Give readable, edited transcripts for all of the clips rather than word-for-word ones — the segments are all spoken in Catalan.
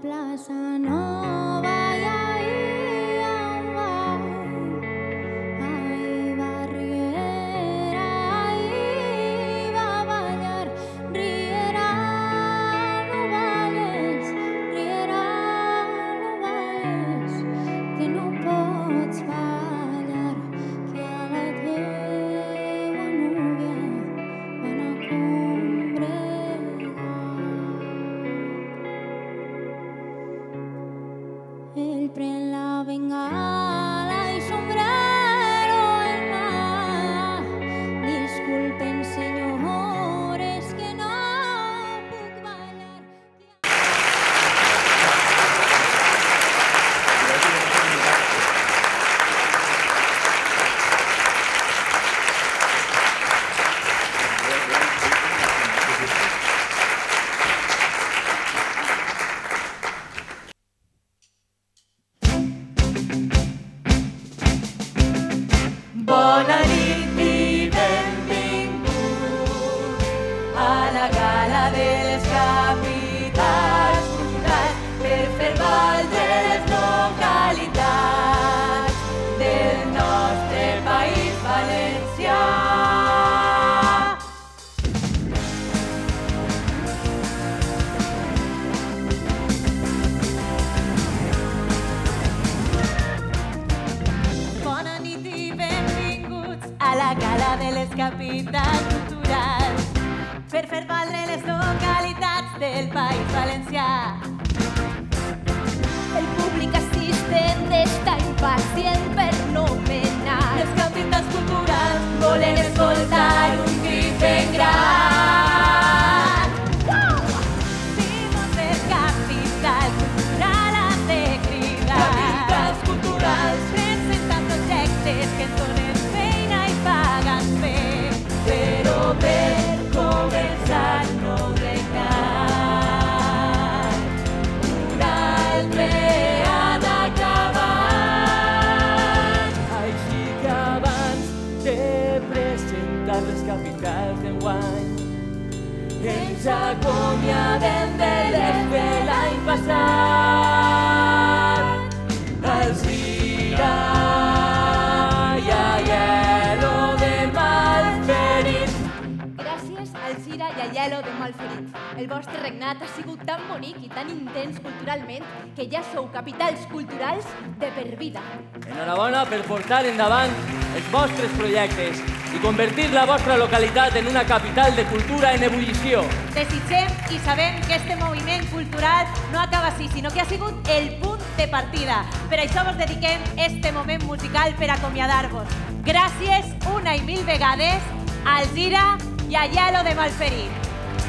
El vostre regnat ha sigut tan bonic i tan intens culturalment que ja sou capitals culturals de per vida. Enhorabona per portar endavant els vostres projectes i convertir la vostra localitat en una capital de cultura en ebullició. Desitgem i sabem que este moviment cultural no acaba així, sinó que ha sigut el punt de partida. Per això vos dediquem este moment musical per acomiadar-vos. Gràcies una i mil vegades a Alzira i a Hielo de Malferit.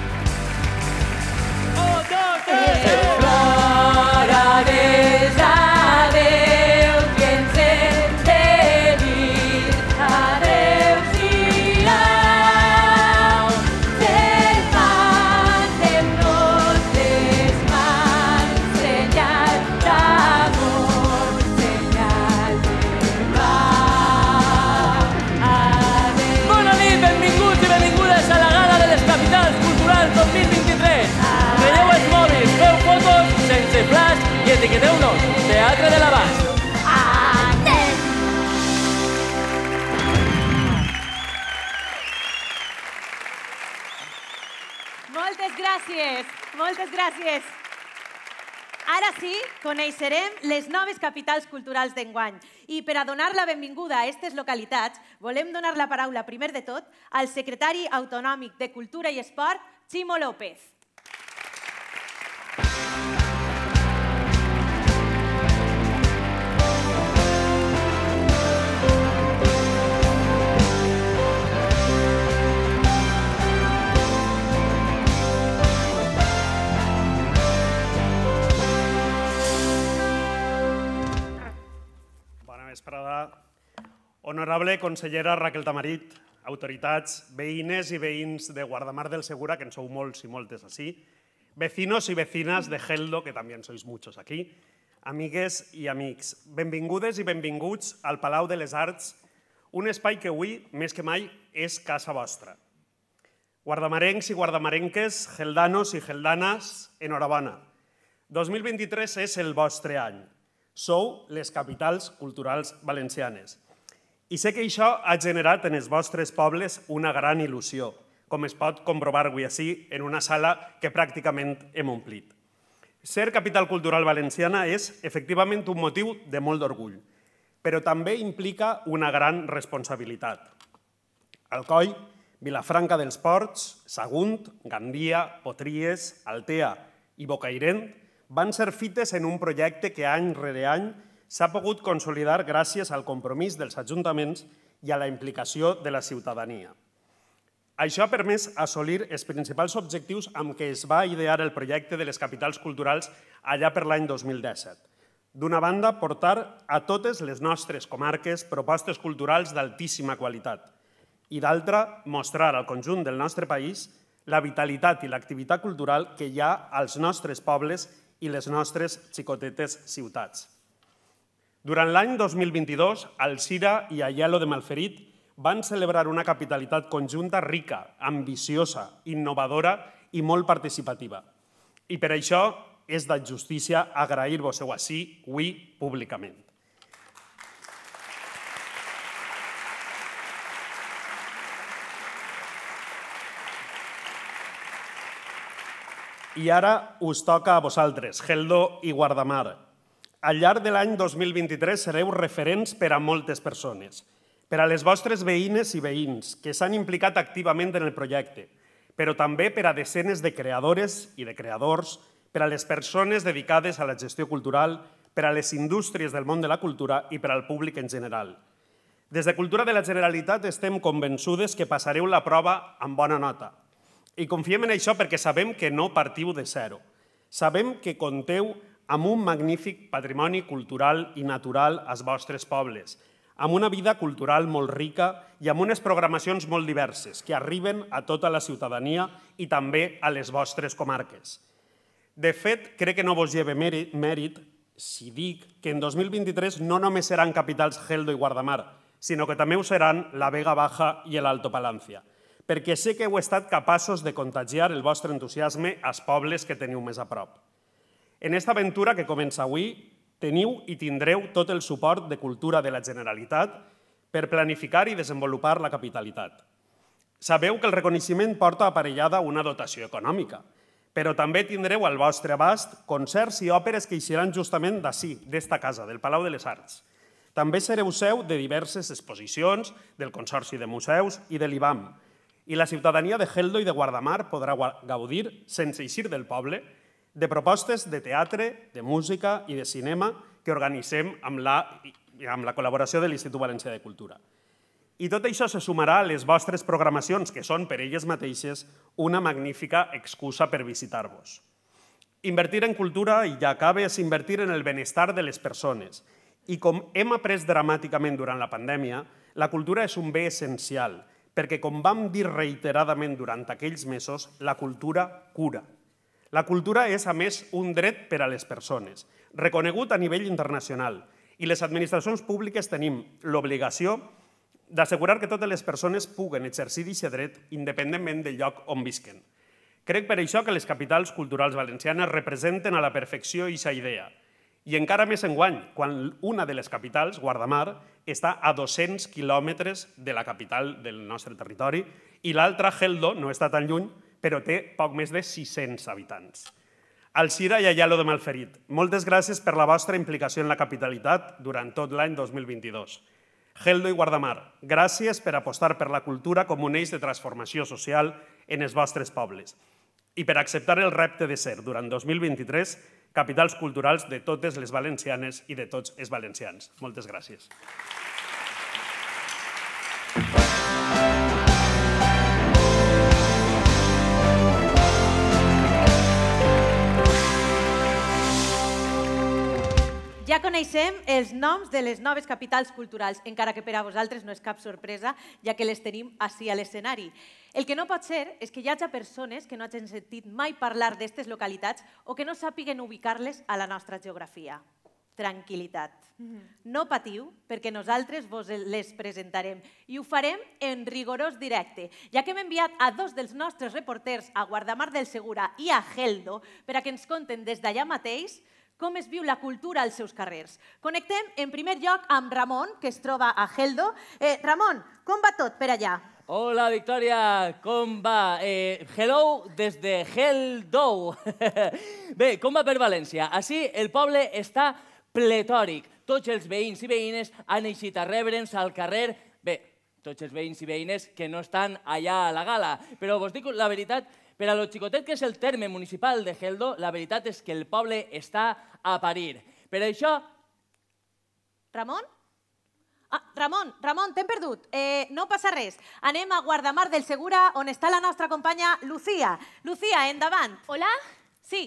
Plorades, adeu, que ens hem de dir, adeu-siau. Levantemos les mans, senyal d'amor, senyal de pau. Adeu. Bona nit, benvinguts i benvingudes a la Gala de les Capitals Culturals 2023. Traieu els mòbils, feu fotos sense flash i etiqueteu-nos Teatre de l'Abast. Moltes gràcies, moltes gràcies. Ara sí, coneixerem les noves capitals culturals d'enguany. I per a donar la benvinguda a aquestes localitats, volem donar la paraula, primer de tot, al secretari autonòmic de Cultura i Esport, Ximo López. Honorable consellera Raquel Tamarit, autoritats, veïnes i veïns de Guardamar del Segura, que en sou molts i moltes així, vecinos i vecinas de Geldo, que també en sois muchos aquí, amigues i amics, benvingudes i benvinguts al Palau de les Arts, un espai que avui, més que mai, és casa vostra. Guardamarencs i guardamarenques, geldanos i geldanes, enhorabona. 2023 és el vostre any. Sou les capitals culturals valencianes. I sé que això ha generat en els vostres pobles una gran il·lusió, com es pot comprovar avui així en una sala que pràcticament hem omplit. Ser capital cultural valenciana és, efectivament, un motiu de molt d'orgull, però també implica una gran responsabilitat. Alcoi, Vilafranca dels Ports, Sagunt, Gandia, Potries, Altea i Bocairent van ser fites en un projecte que any rere any s'ha pogut consolidar gràcies al compromís dels ajuntaments i a la implicació de la ciutadania. Això ha permès assolir els principals objectius amb què es va idear el projecte de les capitals culturals allà per l'any 2017. D'una banda, portar a totes les nostres comarques propostes culturals d'altíssima qualitat i d'altra, mostrar al conjunt del nostre país la vitalitat i l'activitat cultural que hi ha als nostres pobles i les nostres xicotetes ciutats. Durant l'any 2022, Alzira i Aielo de Malferit van celebrar una capitalitat conjunta rica, ambiciosa, innovadora i molt participativa. I per això és de justícia agrair-vos-ho així, avui, públicament. I ara us toca a vosaltres, Geldo i Guardamar. Al llarg de l'any 2023 sereu referents per a moltes persones, per a les vostres veïnes i veïns que s'han implicat activament en el projecte, però també per a desenes de creadores i de creadors, per a les persones dedicades a la gestió cultural, per a les indústries del món de la cultura i per al públic en general. Des de Cultura de la Generalitat estem convençudes que passareu la prova amb bona nota. I confiem en això perquè sabem que no partiu de zero. Sabem que compteu amb un magnífic patrimoni cultural i natural als vostres pobles, amb una vida cultural molt rica i amb unes programacions molt diverses que arriben a tota la ciutadania i també a les vostres comarques. De fet, crec que no vos lleve mèrit si dic que en 2023 no només seran capitals Geldo i Guardamar, sinó que també ho seran la Vega Baja i l'Alto Palància, perquè sé que heu estat capaços de contagiar el vostre entusiasme als pobles que teniu més a prop. En aquesta aventura que comença avui, teniu i tindreu tot el suport de Cultura de la Generalitat per planificar i desenvolupar la capitalitat. Sabeu que el reconeixement porta aparellada una dotació econòmica, però també tindreu al vostre abast concerts i òperes que eixiran justament d'ací, d'esta casa, del Palau de les Arts. També sereu seu de diverses exposicions, del Consorci de Museus i de l'IBAM, i la ciutadania de Geldo i de Guardamar podrà gaudir, sense eixir del poble, de propostes de teatre, de música i de cinema que organitzem amb la col·laboració de l'Institut Valencià de Cultura. I tot això se sumarà a les vostres programacions, que són per elles mateixes una magnífica excusa per visitar-vos. Invertir en cultura, i ja acaba, és invertir en el benestar de les persones. I com hem après dramàticament durant la pandèmia, la cultura és un bé essencial, perquè, com vam dir reiteradament durant aquells mesos, la cultura cura. La cultura és, a més, un dret per a les persones, reconegut a nivell internacional, i les administracions públiques tenim l'obligació d'assegurar que totes les persones puguen exercir aquest dret independentment del lloc on visquen. Crec per això que les capitals culturals valencianes representen a la perfecció aquesta idea, i encara més enguany, quan una de les capitals, Guardamar, està a 200 quilòmetres de la capital del nostre territori i l'altra, Geldo, no està tan lluny, però té poc més de 600 habitants. Alzira i Aielo de Malferit, moltes gràcies per la vostra implicació en la capitalitat durant tot l'any 2022. Geldo i Guardamar, gràcies per apostar per la cultura com un eix de transformació social en els vostres pobles i per acceptar el repte de ser, durant 2023, capitals culturals de totes les valencianes i de tots els valencians. Moltes gràcies. Ja coneixem els noms de les noves capitals culturals, encara que per a vosaltres no és cap sorpresa, ja que les tenim ací a l'escenari. El que no pot ser és que hi hagi persones que no hagin sentit mai parlar d'aquestes localitats o que no sàpiguen ubicar-les a la nostra geografia. tranquil·litat. No patiu, perquè nosaltres vos les presentarem i ho farem en rigorós directe, ja que hem enviat a 2 dels nostres reporters, a Guardamar del Segura i a Geldo, per a que ens conten des d'allà mateix com es viu la cultura als seus carrers. Connectem en primer lloc amb Ramon, que es troba a Geldo. Ramon, com va tot per allà? Hola, Victòria, com va? Hello des de Geldo. Bé, com va per València? Així el poble està pletòric. Tots els veïns i veïnes han eixit a rebre'ns al carrer. Bé, tots els veïns i veïnes que no estan allà a la gala. Però vos dic la veritat, per a lo xicotet que és el terme municipal de Geldo, la veritat és que el poble està a parir. Per això... Ramon? Ramon, t'hem perdut. No passa res. Anem a Guardamar del Segura, on està la nostra companya Lucía. Lucía, endavant. Hola? Sí.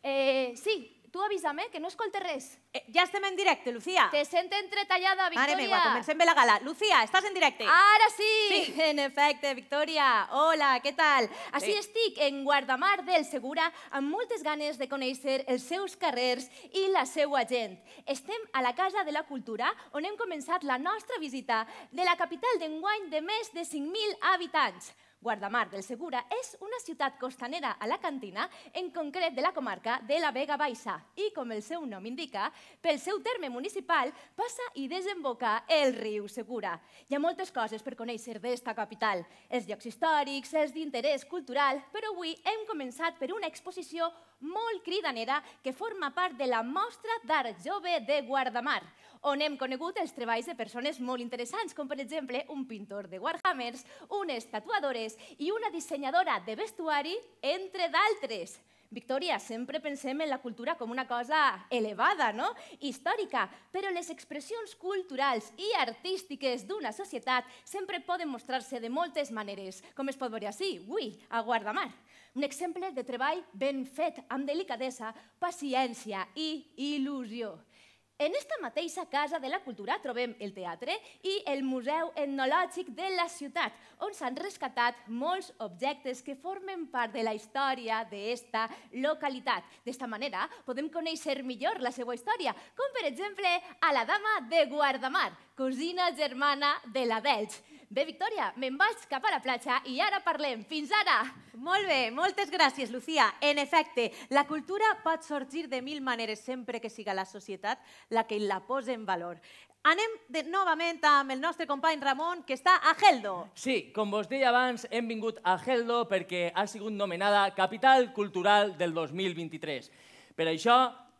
Sí, tu avisa'm, que no escolte res. Ja estem en directe, Lucía. Te sent entretallada, Victòria. Anem, comencem bé la gala. Lucía, estàs en directe. Ara sí! Sí. En efecte, Victòria. Hola, què tal? Així estic en Guardamar del Segura amb moltes ganes de conèixer els seus carrers i la seua gent. Estem a la Casa de la Cultura, on hem començat la nostra visita de la capital d'enguany de més de 5.000 habitants. Guardamar del Segura és una ciutat costanera alacantina, en concret de la comarca de la Vega Baixa. I, com el seu nom indica, pel seu terme municipal passa i desemboca el riu Segura. Hi ha moltes coses per conèixer d'esta capital, els llocs històrics, els d'interès cultural, però avui hem començat per una exposició molt cridanera que forma part de la Mostra d'Art Jove de Guardamar, on hem conegut els treballs de persones molt interessants, com per exemple un pintor de Warhammers, unes tatuadores i una dissenyadora de vestuari, entre d'altres. Victòria, sempre pensem en la cultura com una cosa elevada, no? Històrica, però les expressions culturals i artístiques d'una societat sempre poden mostrar-se de moltes maneres, com es pot veure així, avui, a Guardamar. Un exemple de treball ben fet, amb delicadesa, paciència i il·lusió. En esta mateixa Casa de la Cultura trobem el teatre i el Museu Etnològic de la ciutat, on s'han rescatat molts objectes que formen part de la història d'esta localitat. D'esta manera podem conèixer millor la seva història, com per exemple a la Dama de Guardamar, cosina germana de la d'Elx. Bé, Victòria, me'n vaig cap a la platja i ara parlem. Fins ara! Molt bé, moltes gràcies, Lucía. En efecte, la cultura pot sorgir de 1000 maneres sempre que siga la societat la que la posa en valor. Anem novament amb el nostre company Ramon, que està a Geldo. Sí, com vos deia abans, hem vingut a Geldo perquè ha sigut nomenada Capital Cultural del 2023. Per això...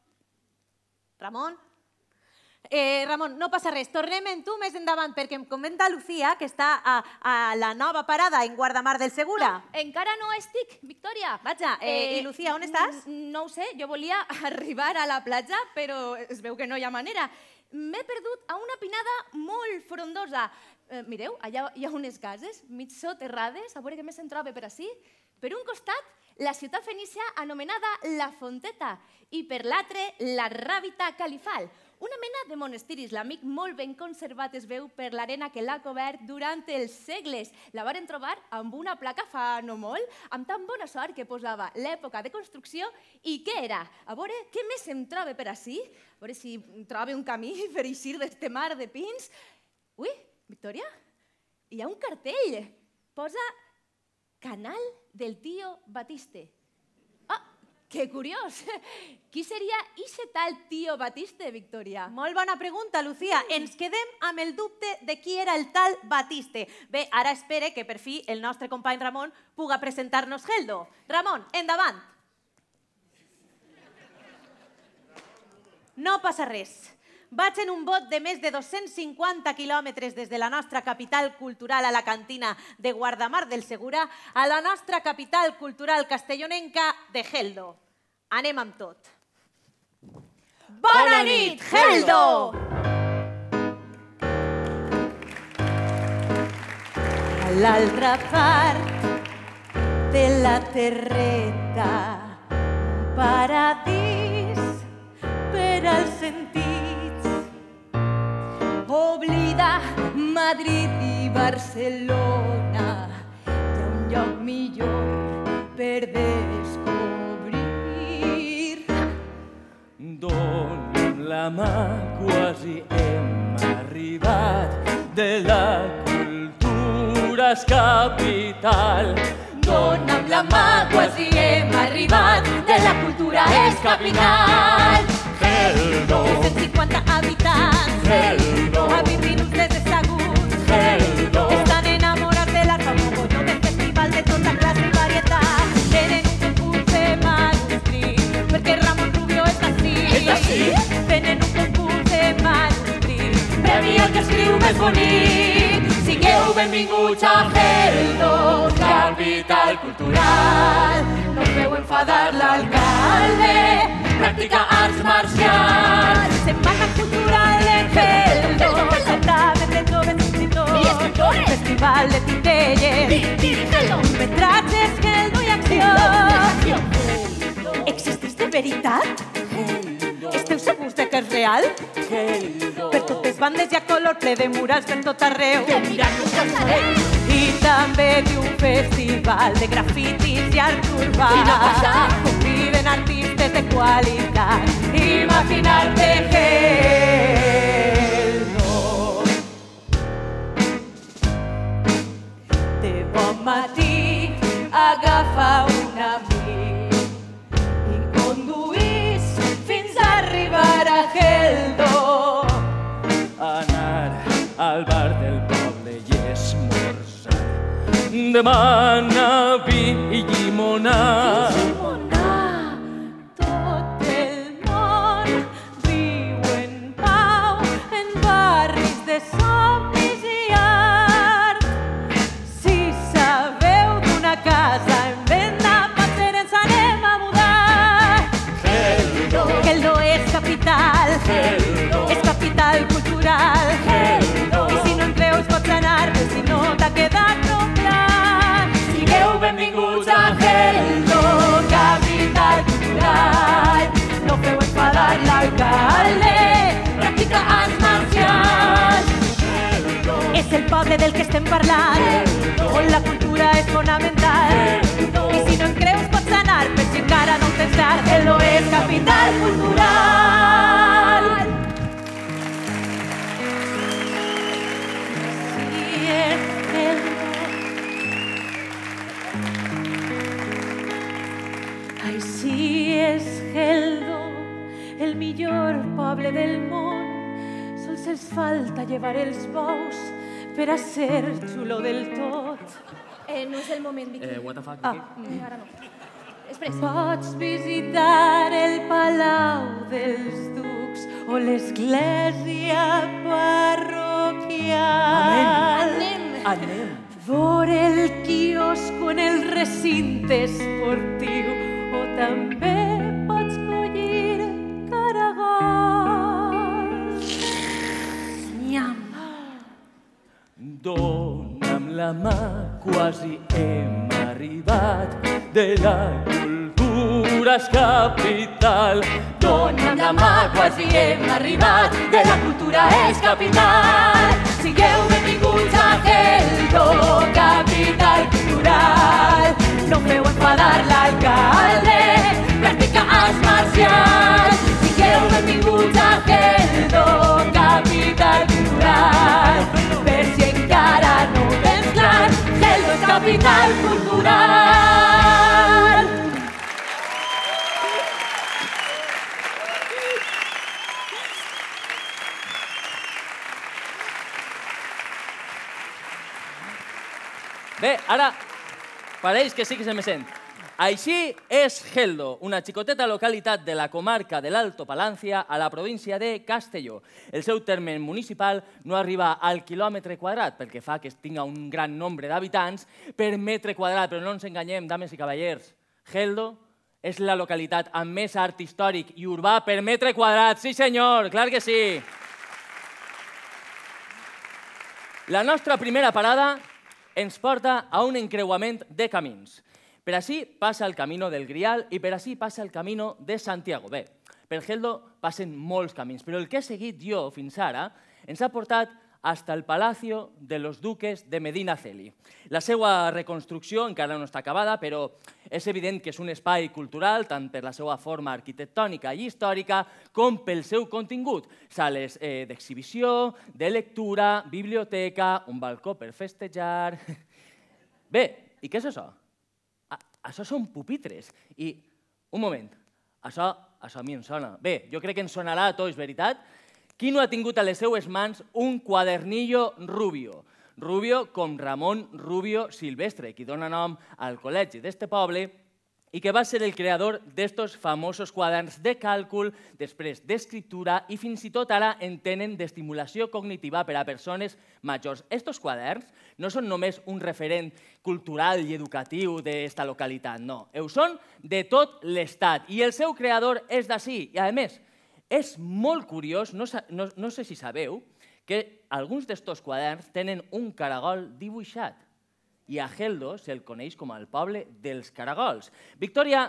Ramon? Ramon, no passa res. Tornem en tu més endavant, perquè em comenta Lucía que està a la nova parada en Guardamar del Segura. No, encara no estic, Victòria. Vaja, i Lucía, on estàs? No ho sé, jo volia arribar a la platja, però es veu que no hi ha manera. M'he perdut a una pinada molt frondosa. Mireu, allà hi ha unes cases mig soterrades, a veure què més se'n troba per ací. Per un costat, la ciutat fenícia anomenada La Fonteta i per l'altre, la Ràbita Califal, una mena de monestir islàmic molt ben conservat es veu per l'arena que l'ha cobert durant els segles. La varen trobar amb una placa fa no molt, amb tan bona sort que posava l'època de construcció i què era. A veure, què més em troba per ací? A veure si trobo un camí per eixir d'este mar de pins. Ui, Victòria, hi ha un cartell. Posa Canal del Tío Batiste. Que curiós! Qui seria ixe tal Tío Batiste, Victòria? Molt bona pregunta, Lucía. Ens quedem amb el dubte de qui era el tal Batiste. Bé, ara espere que per fi el nostre company Ramon puga presentar-nos Geldo. Ramon, endavant. No passa res. Vaig en un bot de més de 250 quilòmetres des de la nostra capital cultural alacantina de Guardamar del Segura a la nostra capital cultural castellonenca de Geldo. Anem amb tot. Bona nit, Geldo! A l'altra part de la terreta, un paradís per als sentits. Oblida Madrid i Barcelona, hi ha un lloc millor per descobrir. Doni'm la mà, quasi hem arribat, de la cultura és capital. Dona'm la mà, quasi hem arribat, de la cultura és capital. Geldo, 150 habitants, Geldo, a 20 minuts des de Sagunt, Geldo, estan enamorats de l'art famoso, del festival de tota classe i varietat. Tenen un concurs de manuscrit, perquè Ramon Rubio és d'ací. És d'ací? Tenen un concurs de manuscrit, Premi al que escriu més bonic. Sigueu benvinguts a Geldo, capital cultural. No feu enfadar l'alcalde, practica arts marcials. Setmana Cultural en Geldo, certamen de joves escritors, I escritores. festival de titelles, Geldo. metratges, Geldo i acció. Existeix de veritat? Esteu segurs de que és real? Per totes bandes hi ha color ple de murals per tot arreu. I també d'un festival de grafitis i art urbà. Conviven artistes de qualitat. Imaginar-te Geldo. De bon matí agafa un amic i conduís fins a arribar a Geldo. anar al bar del poble i esmorzar. Demana vi i llimonada. Tot el món viu en pau en barris de somnis i art. Si sabeu d'una casa en venda, potser ens anem a mudar. Geldo és capital, és capital cultural. I si no en creus pots anar, però si no t'ha quedat prou clar. Sigueu benvinguts a Geldo, capital cultural. No feu enfadar l'alcalde, Practica arts marcials. és el poble del que estem parlant, on la cultura és fonamental. I si no en creus pots anar, per si encara no ho tens clar, Geldo és capital cultural. Sí, és Geldo. Així és Geldo, el millor poble del món. Sols els falta llevar els bous per a ser xulo del tot. No és el moment, Vicky. What the fuck, Ah, Vicky? Ara no. Després. Pots visitar el Palau dels Ducs o l'església parroquial. Anem. Vore el quiosco en el recinte esportiu o també pots collir caragols. Nyam. Dona'm la mà, quasi hem arribat, de la cultura és capital. Dona'm la mà, quasi hem arribat, de la cultura és capital. Sigueu benvinguts a Geldo, capital cultural. No feu enfadar l'alcalde, Practica arts marcials. Sigueu benvinguts a Geldo, capital cultural. per si encara no ho tens clar, Geldo és capital cultural. Bé, ara pareix que sí que se me sent. Així és Geldo, una xicoteta localitat de la comarca de l'Alto Palància a la província de Castelló. El seu terme municipal no arriba al quilòmetre quadrat, pel que fa que tinga un gran nombre d'habitants per metre quadrat, però no ens enganyem, dames i cavallers. Geldo és la localitat amb més art històric i urbà per metre quadrat. Sí, senyor, clar que sí. La nostra primera parada ens porta a un encreuament de camins. Per així passa el Camino del Grial i per així passa el Camino de Santiago. Bé, per Geldo passen molts camins, però el que he seguit jo fins ara ens ha portat hasta el Palacio de los Duques de Medinaceli. La seva reconstrucció encara no està acabada, però és evident que és un espai cultural tant per la seva forma arquitectònica i històrica com pel seu contingut. Sales d'exhibició, de lectura, biblioteca, un balcó per festejar... Bé, i què és això? Això són pupitres. I, un moment, això a mi em sona. Bé, jo crec que ens sonarà a tots, veritat? Qui no ha tingut a les seues mans un quadernillo Rubio? Rubio com Ramon Rubio Silvestre, qui dona nom al col·legi d'este poble i que va ser el creador d'estos famosos quaderns de càlcul, després d'escriptura i fins i tot ara en tenen d'estimulació cognitiva per a persones majors. Estos quaderns no són només un referent cultural i educatiu d'esta localitat, no. Ho són de tot l'estat i el seu creador és d'ací. I, a més, és molt curiós, no sé si sabeu, que alguns d'estos quaderns tenen un caragol dibuixat i a Geldo se'l coneix com el poble dels caragols. Victòria,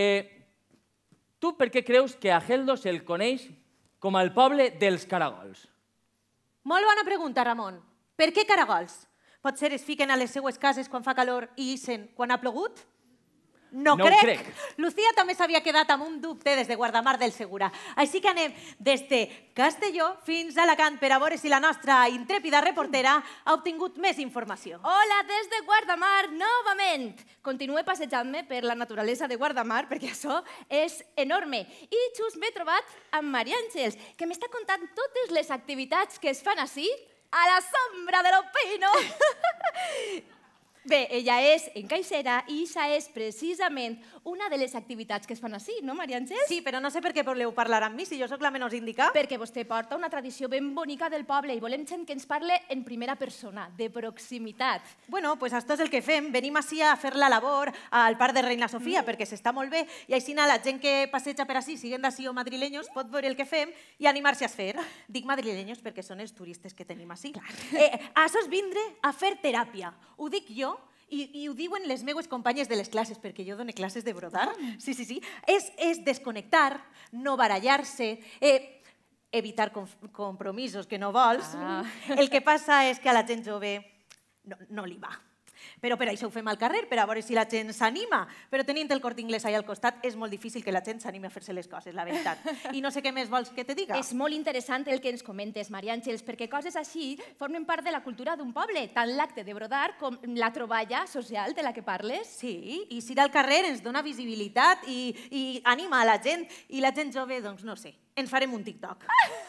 tu per què creus que a Geldo se'l coneix com el poble dels caragols? Molt bona pregunta, Ramon. Per què caragols? Potser es fiquen a les seues cases quan fa calor i ixen quan ha plogut? No crec. Lucía també s'havia quedat amb un dubte des de Guardamar del Segura. Així que anem des de Castelló fins a Alacant per a veure si la nostra intrèpida reportera ha obtingut més informació. Hola, des de Guardamar, novament. Continuo passejant-me per la naturalesa de Guardamar, perquè això és enorme. I just m'he trobat amb Maria Àngels, que m'està contant totes les activitats que es fan així, a la sombra de los pinos. Bé, ella és encaixera i això és precisament una de les activitats que es fan així, no, Maria Àngels? Sí, però no sé per què voleu parlar amb mi, si jo sóc la menys indicada. Perquè vostè porta una tradició ben bonica del poble i volem gent que ens parle en primera persona, de proximitat. Bueno, doncs això és el que fem. Venim així a fer la labor al Parc de Reina Sofia perquè s'està molt bé i així la gent que passeja per així, siguin d'ací o madrilenyos, pot veure el que fem i animar-se a fer. Dic madrilenyos perquè són els turistes que tenim així. Això és vindre a fer teràpia. Ho dic jo i ho diuen les meues companyes de les classes, perquè jo dono classes de brodar. Sí. És desconnectar, no barallar-se, evitar compromisos que no vols. El que passa és que a la gent jove no li va. Però per això ho fem al carrer, per a veure si la gent s'anima. Però tenint el Corte Inglés allà al costat, és molt difícil que la gent s'animi a fer-se les coses, la veritat. I no sé què més vols que te diga. És molt interessant el que ens comentes, Maria Àngels, perquè coses així formen part de la cultura d'un poble, tant l'acte de brodar com la troballa social de la que parles. Sí, i si al carrer ens dona visibilitat i anima a la gent. I la gent jove, doncs no sé, ens farem un TikTok.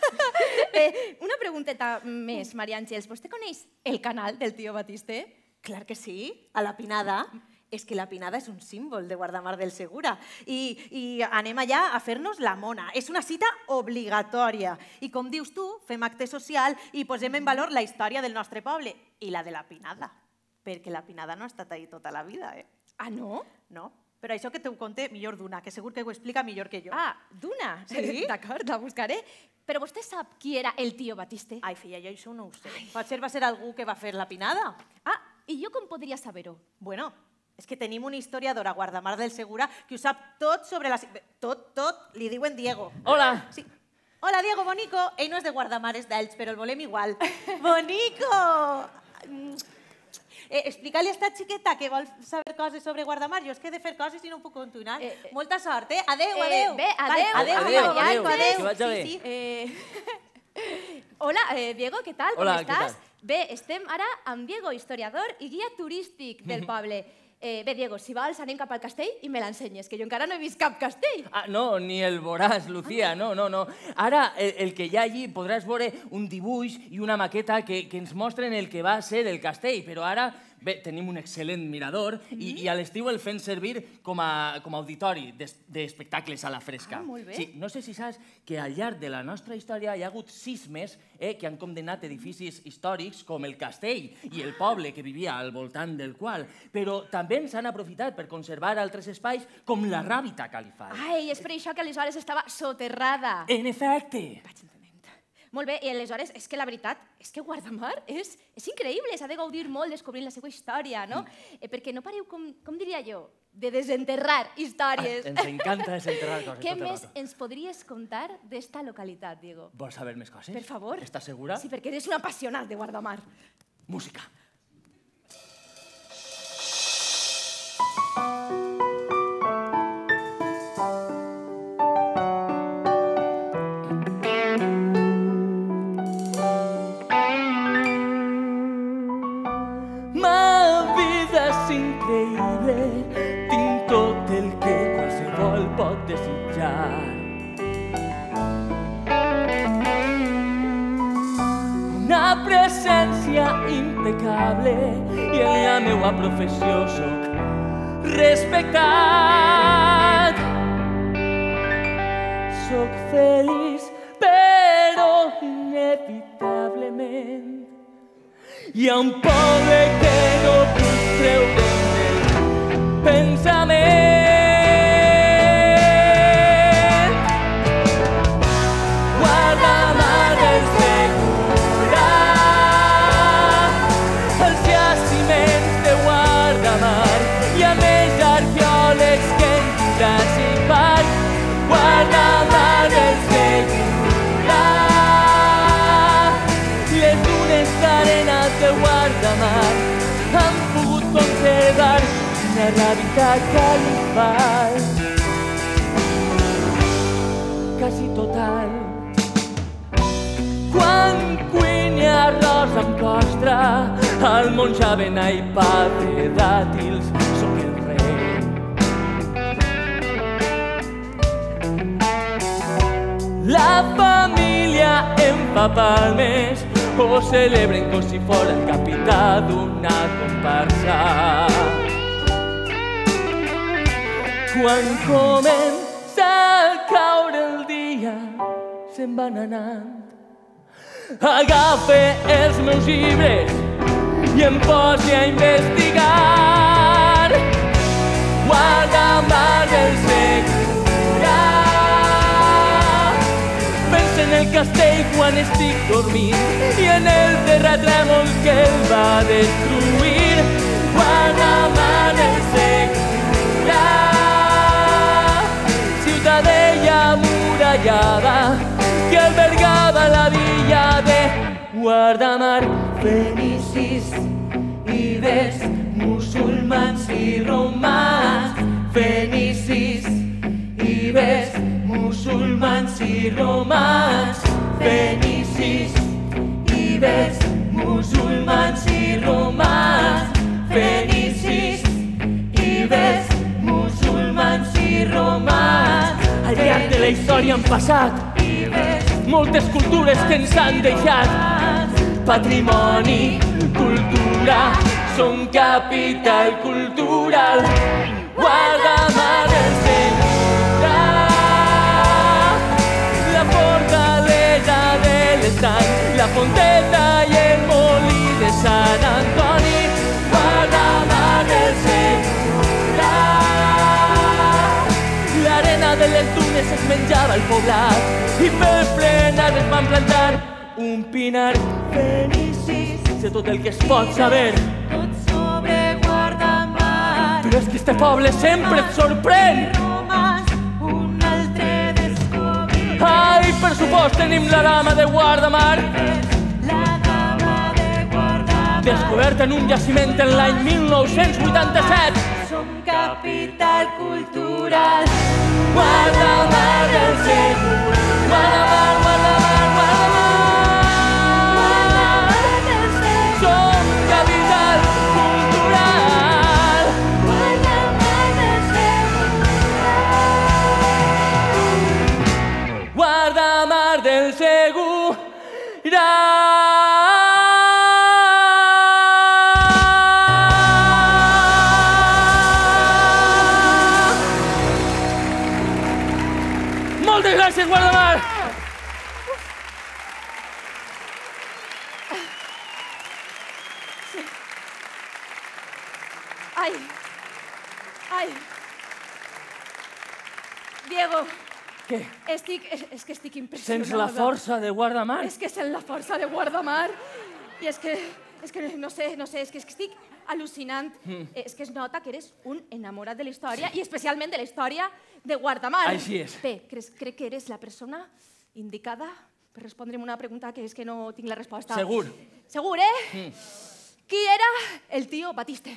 Una pregunteta més, Maria Àngels. Vostè coneix el canal del tio Batiste? Clar que sí, a la Pinada. És que la Pinada és un símbol de Guardamar del Segura. I anem allà a fer-nos la mona. És una cita obligatòria. I com dius tu, fem acte social i posem en valor la història del nostre poble i la de la Pinada. Perquè la Pinada no ha estat ahí tota la vida, eh? Ah, no? No. Però això que t'ho conté millor Duna, que segur que ho explica millor que jo. Ah, Duna? Sí? D'acord, la buscaré. Però vostè sap qui era el tio Batiste? Ai, filla, jo això no ho sé. Potser va ser algú que va fer la Pinada. Ah, i jo com podria saber-ho? Bueno, és que tenim una historiadora, Guardamar del Segura, que ho sap tot sobre la... Tot, li diuen Diego. Hola. Sí. Hola, Diego Bonico. Ell no és de Guardamar, és d'Elx, però el volem igual. Bonico! Explica-li a esta xiqueta que vol saber coses sobre Guardamar. Jo és que he de fer coses i no puc continuar. Molta sort, eh? Adéu, adéu. Bé, adéu. Que vaig bé. Hola, Diego, què tal? Hola, com estàs? què tal? Bé, estem ara amb Diego, historiador i guia turístic del poble. Bé, Diego, si vols anem cap al castell i me l'ensenyes, que jo encara no he vist cap castell. Ah, no, ni el veuràs, Lucía, no. Ara, el que hi ha allí, podràs veure un dibuix i una maqueta que ens mostren el que va ser el castell, però ara, bé, tenim un excel·lent mirador i a l'estiu el fem servir com a auditori d'espectacles a la fresca. Ah, molt bé. Sí, no sé si saps que al llarg de la nostra història hi ha hagut sismes que han condemnat edificis històrics com el castell i el poble que vivia al voltant del qual, però també ens han aprofitat per conservar altres espais com la Ràbita Califat. Ai, és per això que aleshores estava soterrada. En efecte. Vaig entenent. Molt bé, i aleshores, és que la veritat és que Guardamar és increïble, s'ha de gaudir molt descobrint la seva història, no? Perquè no pareu, com diria jo, de desenterrar històries. Ens encanta desenterrar coses. Què més ens podries contar d'esta localitat, Diego? Vols saber més coses? Per favor. Estàs segura? Sí, perquè eres un apassionat de Guardamar. Música. Una presència impecable i en la meua professió soc respectat. Soc feliç, però inevitablement hi ha un poble que no puc treure del pensament. Han pogut conservar una realitat califal quasi total. Quan cuini arròs amb costra, al monge avena i pa de dàtils, sóc el rei. La família em fa palmes o celebren com si fora el capità d'una comparsa. Quan comença a caure el dia, se'n van anant. Agafe els meus llibres i em posi a investigar. Guardamar del Segura. Pensa en el castell quan estic dormint i en el terratrèmol que el va destruir. Guardamar del Segura, ciutadella amurallada que albergava la villa de Guardamar. Fenicis, ibers, musulmans i romans. Fenicis, ibers, musulmans i romans. Fenicis, ibers, musulmans i romans. Fenicis, ibers, musulmans i romans. Al llarg de la història han passat moltes cultures que ens han deixat. Patrimoni, cultura, som capital cultural. Guardamar del Segura, la fortalesa de l'estany, la fonteta i el molí de Sant Antoni. Guardamar del Segura, l'arena de les dunes es menjava el poblat i per frenar es van plantar un pinar. Fenicis, sé tot el que es pot saber, Tot sobre Guardamar. però és que este poble sempre et sorprèn. Romans, un altre descobrir. Ai, per supost tenim la dama de Guardamar, La dama de Guardamar. descoberta en un jaciment en l'any 1987. Som capital cultural. Guardamar del Segura, Guardamar, Guardamar, Guardamar. Som capital cultural. Guardamar del Segura. Moltes gràcies, Guardamar! Ai, ai. Diego, Què? És que estic impressionada. Sents la força de Guardamar? És que sent la força de Guardamar. I és que no sé, és que estic al·lucinant. És que es nota que eres un enamorat de la història i especialment de la història de Guardamar. Així és. Bé, crec que eres la persona indicada per respondre'm una pregunta que és que no tinc la resposta. Segur. Segur, eh? Qui era el tio Batiste?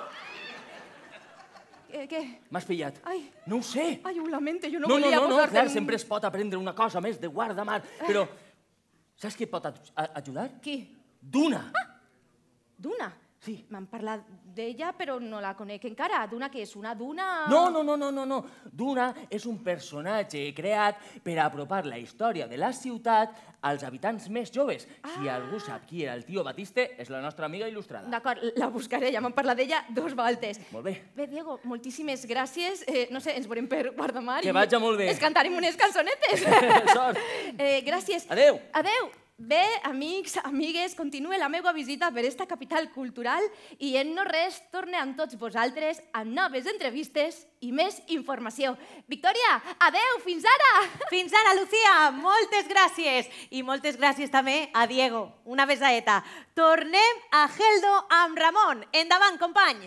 Què? M'has pillat. Ai. No ho sé. Ai, ho lamento, jo no No, volia posar-te... clar, sempre es pot aprendre una cosa més de Guardamar, però saps qui et pot ajudar? Qui? Duna. Duna? Sí. M'han parlat d'ella, però no la conec encara. Duna, què és? Una duna... No. Duna és un personatge creat per apropar la història de la ciutat als habitants més joves. Si algú sap qui era el tio Batiste, és la nostra amiga il·lustrada. D'acord, la buscaré, ja m'han parlat d'ella 2 voltes. Molt bé. Bé, Diego, moltíssimes gràcies. No sé, ens veurem per Guardamar. Que vaja molt bé. Ens cantarem unes cançonetes. Sort. Gràcies. Adeu. Adeu. Bé, amics, amigues, continue la meva visita per esta capital cultural i en no res torne amb tots vosaltres amb noves entrevistes i més informació. Victòria, adeu, fins ara! Fins ara, Lucía, moltes gràcies. I moltes gràcies també a Diego. Una besaeta. Tornem a Geldo amb Ramon. Endavant, company.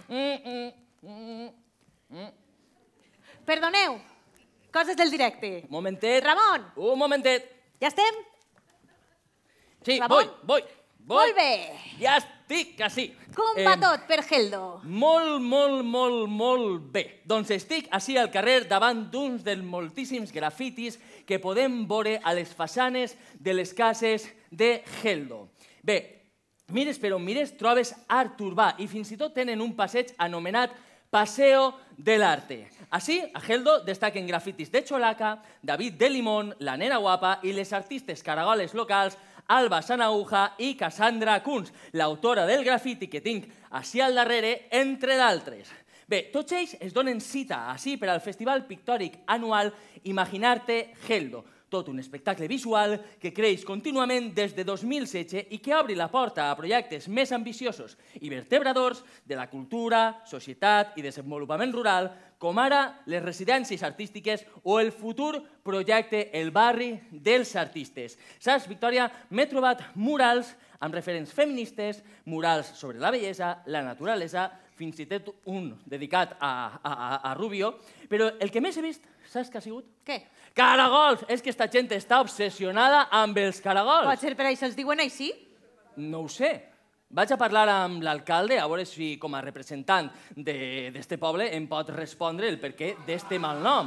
Perdoneu, coses del directe. Un momentet. Ramon. Un momentet. Ja estem? Sí, Ramon? voy. Molt bé. Ja estic així. Com va tot per Geldo? Molt bé. Doncs estic així al carrer davant d'uns dels moltíssims grafitis que podem veure a les façanes de les cases de Geldo. Bé, mires per on mires, trobes art urbà i fins i tot tenen un passeig anomenat Paseo del Arte. Així, a Geldo destaquen grafitis de Cholaca, David de Limón, la Nena Guapa i les artistes caragoles locals Alba Sanauja i Cassandra Kunz, l'autora del grafiti que tinc així al darrere, entre d'altres. Bé, tots ells es donen cita així per al Festival Pictòric anual Imaginarte Geldo, tot un espectacle visual que creix contínuament des de 2016 i que obri la porta a projectes més ambiciosos i vertebradors de la cultura, societat i desenvolupament rural, com ara les residències artístiques o el futur projecte El Barri dels Artistes. Saps, Victòria, m'he trobat murals amb referents feministes, murals sobre la bellesa, la naturalesa, fins i tot un dedicat a Rubio, però el que més he vist, saps què ha sigut? Què? Caragols! És que esta gent està obsessionada amb els caragols. Potser per això els diuen així? No ho sé. Vaig a parlar amb l'alcalde, a veure si com a representant d'este poble em pot respondre el perquè d'este malnom.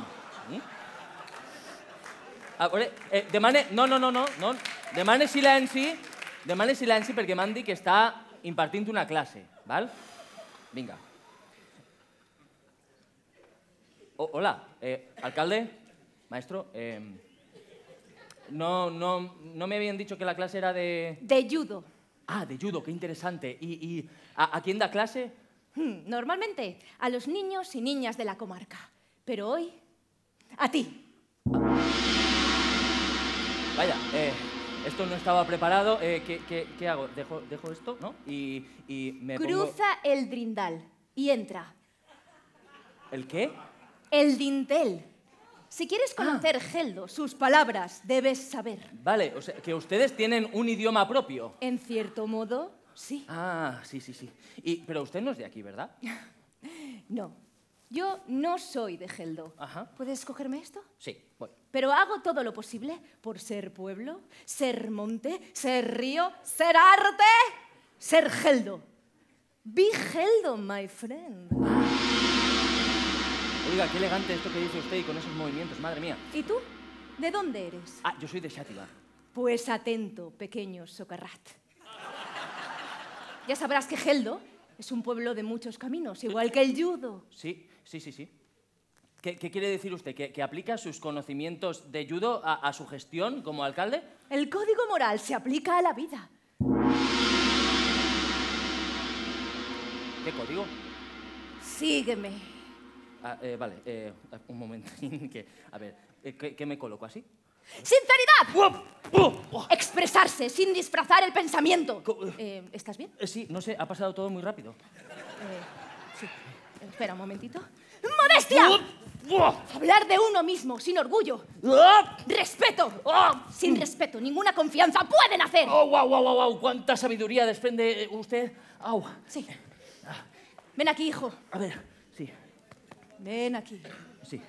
A veure, demane... No. Demane silenci perquè m'han dit que està impartint una classe, val? Vinga. Hola, alcalde, maestro, no me habían dicho que la clase era de... De judo. Ah, de judo, qué interesante. ¿Y a quién da clase? Normalmente a los niños y niñas de la comarca. Pero hoy, a ti. Vaya, esto no estaba preparado. ¿Qué hago? ¿Dejo esto, no? Y me pongo... Cruza el drindal y entra. ¿El qué? El dintel. Si quieres conocer Geldo, sus palabras debes saber. Vale, o sea, que ustedes tienen un idioma propio. En cierto modo, sí. Ah, sí. Pero usted no es de aquí, ¿verdad? No, yo no soy de Geldo. Ajá. ¿Puedes cogerme esto? Sí, voy. Pero hago todo lo posible por ser pueblo, ser monte, ser río, ser arte, ser Geldo. Be Geldo, my friend. Oiga, qué elegante esto que dice usted y con esos movimientos, madre mía. ¿Y tú? ¿De dónde eres? Ah, yo soy de Xàtiva. Pues atento, pequeño socarrat. Ya sabrás que Geldo es un pueblo de muchos caminos, igual que el judo. Sí. ¿Qué quiere decir usted? ¿Que aplica sus conocimientos de judo a su gestión como alcalde? El código moral se aplica a la vida. ¿Qué código? Sígueme. Vale, un momentín, a ver, ¿qué me coloco así? ¡Sinceridad! Expresarse sin disfrazar el pensamiento. ¿Estás bien? Sí, no sé, ha pasado todo muy rápido. Sí. Espera un momentito. ¡Modestia! Hablar de uno mismo, sin orgullo. ¡Respeto! Sin respeto, ninguna confianza pueden hacer. ¡Oh, guau, guau, guau! ¿Cuánta sabiduría desprende usted? ¡Au! Sí. Ven aquí, hijo. A ver, sí, Ven aquí. sí.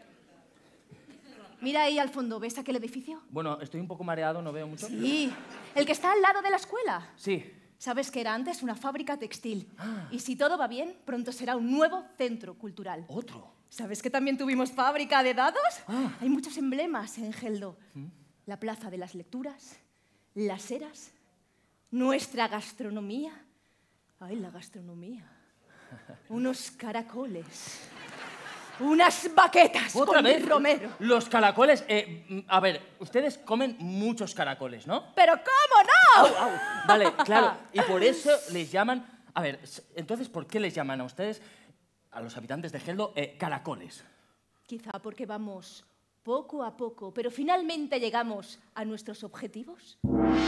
Mira ahí al fondo, ¿ves aquel edificio? Bueno, estoy un poco mareado, no veo mucho. Sí, el que está al lado de la escuela. Sí. ¿Sabes que era antes una fábrica textil? Y si todo va bien, pronto será un nuevo centro cultural. ¿Otro? ¿Sabes que también tuvimos fábrica de dados? Hay muchos emblemas en Geldo. La Plaza de las Lecturas, las eras, nuestra gastronomía. ¡Ay, la gastronomía! Unos caracoles. Unas baquetas ¿Otra con vez? romero. Los caracoles. A ver, ustedes comen muchos caracoles, ¿no? ¡Pero cómo no! Au. Vale, claro. Y por eso les llaman... A ver, entonces, ¿por qué les llaman a ustedes, a los habitantes de Geldo, caracoles? Quizá porque vamos poco a poco, pero finalmente llegamos a nuestros objetivos.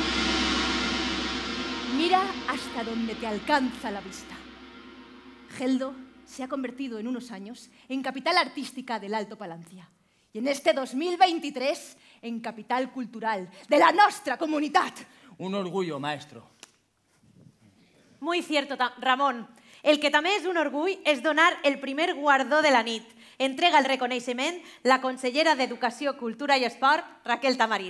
Mira hasta donde te alcanza la vista. Geldo se ha convertido en unos años en capital artística del Alto Palancia. Y en este 2023, en capital cultural de la nostra comunitat. Un orgullo, maestro. Muy cierto, Ramon. El que també és un orgull és donar el primer guardó de la nit. Entrega el reconeixement la consellera d'Educació, Cultura i Esport, Raquel Tamarit.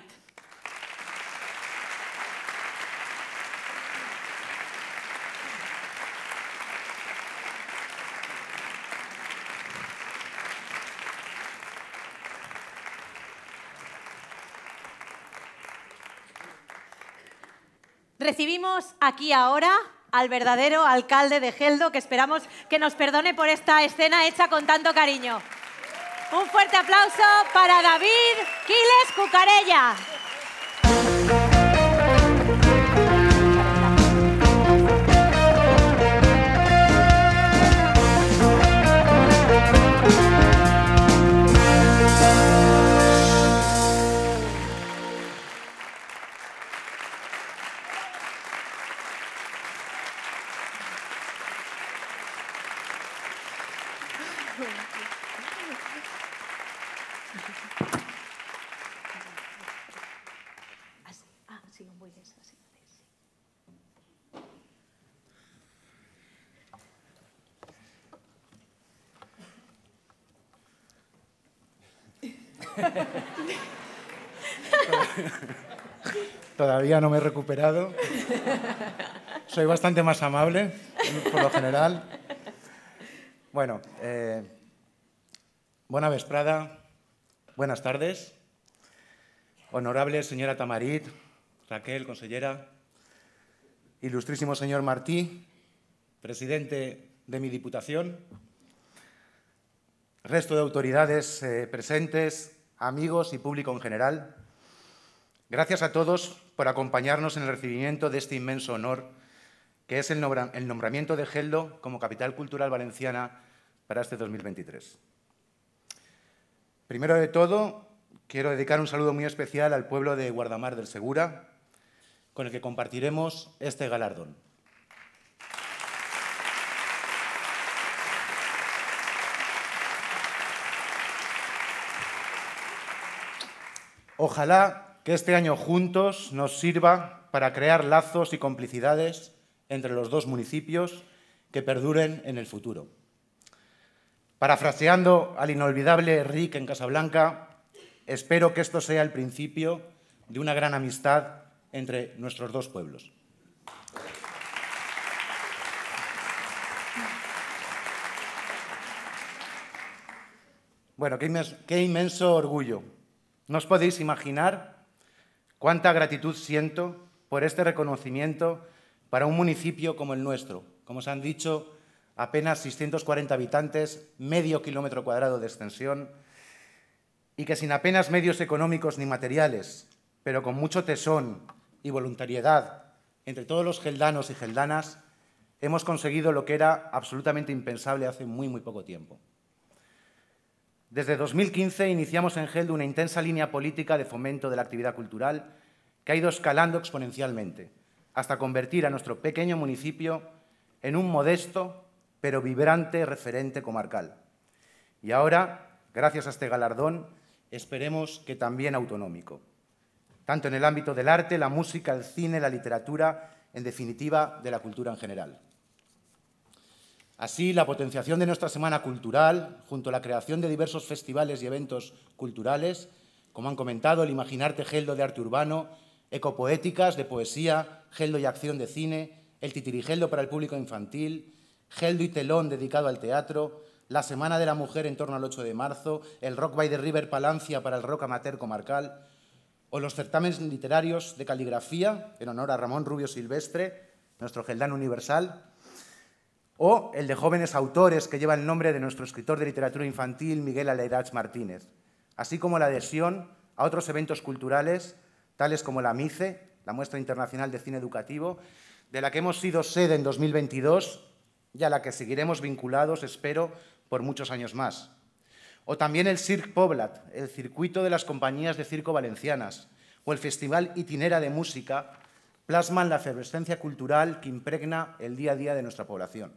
Recibimos aquí ahora al verdadero alcalde de Geldo, que esperamos que nos perdone por esta escena hecha con tanto cariño. Un fuerte aplauso para David Quiles Cucarella. Todavía no me he recuperado. Soy bastante más amable, por lo general. Bueno, buena vesprada, buenas tardes. Honorable señora Tamarit, Raquel, consellera, ilustrísimo señor Martí, presidente de mi Diputación, resto de autoridades presentes, amigos y público en general. Gracias a todos por acompañarnos en el recibimiento de este inmenso honor, que es el nombramiento de Geldo como capital cultural valenciana para este 2023. Primero de todo, quiero dedicar un saludo muy especial al pueblo de Guardamar del Segura, con el que compartiremos este galardón. Ojalá que este año juntos nos sirva para crear lazos y complicidades entre los dos municipios que perduren en el futuro. Parafraseando al inolvidable Rick en Casablanca, espero que esto sea el principio de una gran amistad entre nuestros dos pueblos. Bueno, qué inmenso orgullo. No os podéis imaginar cuánta gratitud siento por este reconocimiento para un municipio como el nuestro. Como os han dicho, apenas 640 habitantes, medio kilómetro cuadrado de extensión, y que sin apenas medios económicos ni materiales, pero con mucho tesón y voluntariedad entre todos los geldanos y geldanas, hemos conseguido lo que era absolutamente impensable hace muy poco tiempo. Desde 2015 iniciamos en Geldo una intensa línea política de fomento de la actividad cultural que ha ido escalando exponencialmente hasta convertir a nuestro pequeño municipio en un modesto pero vibrante referente comarcal. Y ahora, gracias a este galardón, esperemos que también autonómico, tanto en el ámbito del arte, la música, el cine, la literatura, en definitiva, de la cultura en general. Así, la potenciación de nuestra Semana Cultural, junto a la creación de diversos festivales y eventos culturales, como han comentado, el Imaginarte Geldo de arte urbano, Ecopoéticas de poesía, Geldo y acción de cine, el Titirigeldo para el público infantil, Geldo y telón dedicado al teatro, la Semana de la Mujer en torno al 8 de marzo, el Rock by the River Palancia para el rock amateur comarcal, o los certámenes literarios de caligrafía, en honor a Ramón Rubio Silvestre, nuestro geldán universal, o el de jóvenes autores que lleva el nombre de nuestro escritor de literatura infantil, Miguel Aleirach Martínez, así como la adhesión a otros eventos culturales, tales como la MICE, la Muestra Internacional de Cine Educativo, de la que hemos sido sede en 2022 y a la que seguiremos vinculados, espero, por muchos años más. O también el Circ Poblat, el circuito de las compañías de circo valencianas, o el Festival Itinera de Música, plasman la efervescencia cultural que impregna el día a día de nuestra población.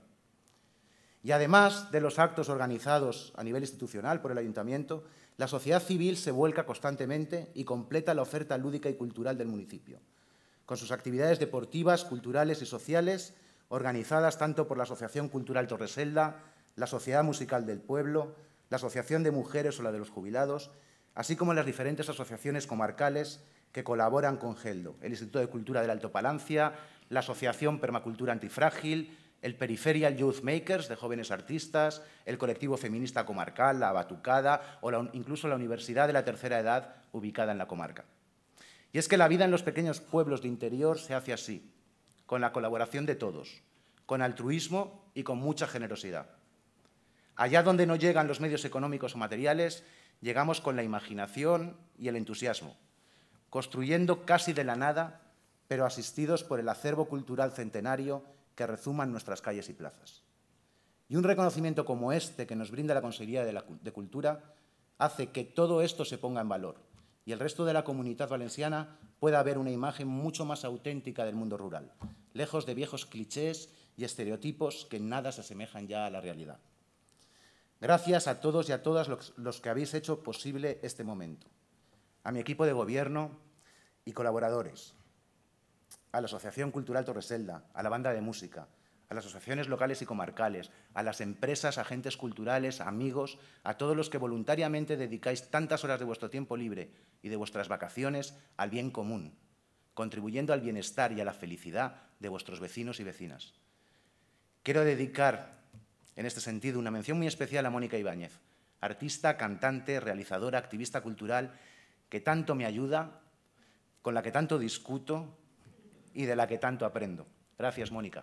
Y además de los actos organizados a nivel institucional por el Ayuntamiento, la sociedad civil se vuelca constantemente y completa la oferta lúdica y cultural del municipio, con sus actividades deportivas, culturales y sociales, organizadas tanto por la Asociación Cultural Torreselda, la Sociedad Musical del Pueblo, la Asociación de Mujeres o la de los Jubilados, así como las diferentes asociaciones comarcales que colaboran con Geldo, el Instituto de Cultura del Alto Palancia, la Asociación Permacultura Antifrágil, el Peripheral Youth Makers de jóvenes artistas, el colectivo feminista comarcal, la Batucada o incluso la Universidad de la Tercera Edad ubicada en la comarca. Y es que la vida en los pequeños pueblos de interior se hace así, con la colaboración de todos, con altruismo y con mucha generosidad. Allá donde no llegan los medios económicos o materiales, llegamos con la imaginación y el entusiasmo, construyendo casi de la nada, pero asistidos por el acervo cultural centenario que rezuma en nuestras calles y plazas. Y un reconocimiento como este que nos brinda la Consellería de Cultura hace que todo esto se ponga en valor y el resto de la comunidad valenciana pueda ver una imagen mucho más auténtica del mundo rural, lejos de viejos clichés y estereotipos que en nada se asemejan ya a la realidad. Gracias a todos y a todas los que habéis hecho posible este momento, a mi equipo de gobierno y colaboradores, a la Asociación Cultural Torreselda, a la banda de música, a las asociaciones locales y comarcales, a las empresas, agentes culturales, amigos, a todos los que voluntariamente dedicáis tantas horas de vuestro tiempo libre y de vuestras vacaciones al bien común, contribuyendo al bienestar y a la felicidad de vuestros vecinos y vecinas. Quiero dedicar, en este sentido, una mención muy especial a Mónica Ibáñez, artista, cantante, realizadora, activista cultural, que tanto me ayuda, con la que tanto discuto y de la que tanto aprendo. Gracias, Mónica.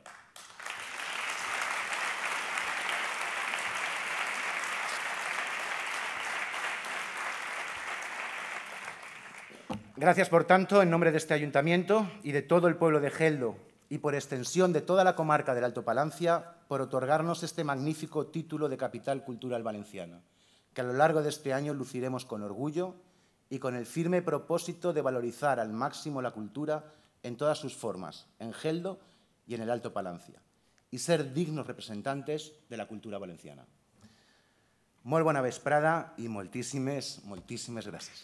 Gracias, por tanto, en nombre de este Ayuntamiento y de todo el pueblo de Geldo y por extensión de toda la comarca del Alto Palancia, por otorgarnos este magnífico título de Capital Cultural Valenciana, que a lo largo de este año luciremos con orgullo y con el firme propósito de valorizar al máximo la cultura en todas sus formas, en Geldo y en el Alto Palancia, y ser dignos representantes de la cultura valenciana. Molt bona vesprada i moltíssimes gràcies.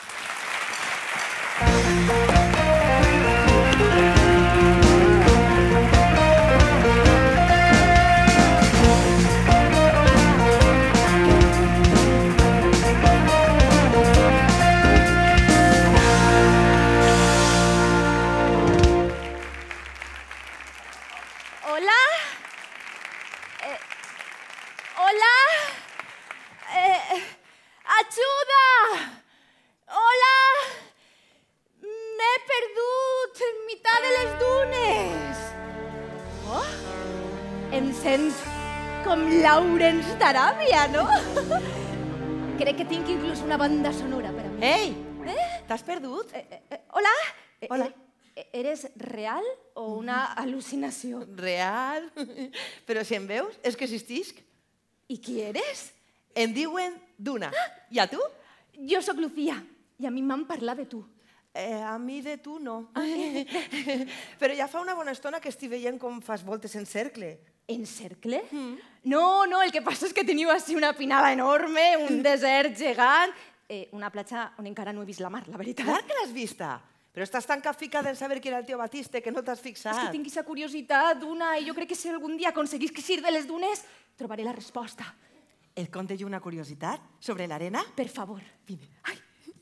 Ajuda! Hola! M'he perdut en meitat de les dunes. Oh, em sent com Laurens d'Aràbia, no? Crec que tinc inclús una banda sonora per a mi. Ei, t'has perdut? Hola? Hola. Eres real o una al·lucinació? Real? Però si em veus, és que existisc. I qui eres? Em diuen Duna. I a tu? Jo sóc Lucía i a mi m'han parlat de tu. A mi de tu no. Però ja fa una bona estona que estic veient com fas voltes en cercle. En cercle? No, no, el que passa és que teniu així una pinada enorme, un desert gegant, una platja on encara no he vist la mar, la veritat. Clar que l'has vista. Però estàs tan capficada en saber qui era el tio Batiste que no t'has fixat. És que tinc aquesta curiositat, Duna, i jo crec que si algun dia aconseguisc eixir de les dunes, trobaré la resposta. Et conto jo una curiositat sobre l'arena? Per favor. Vine. Ai.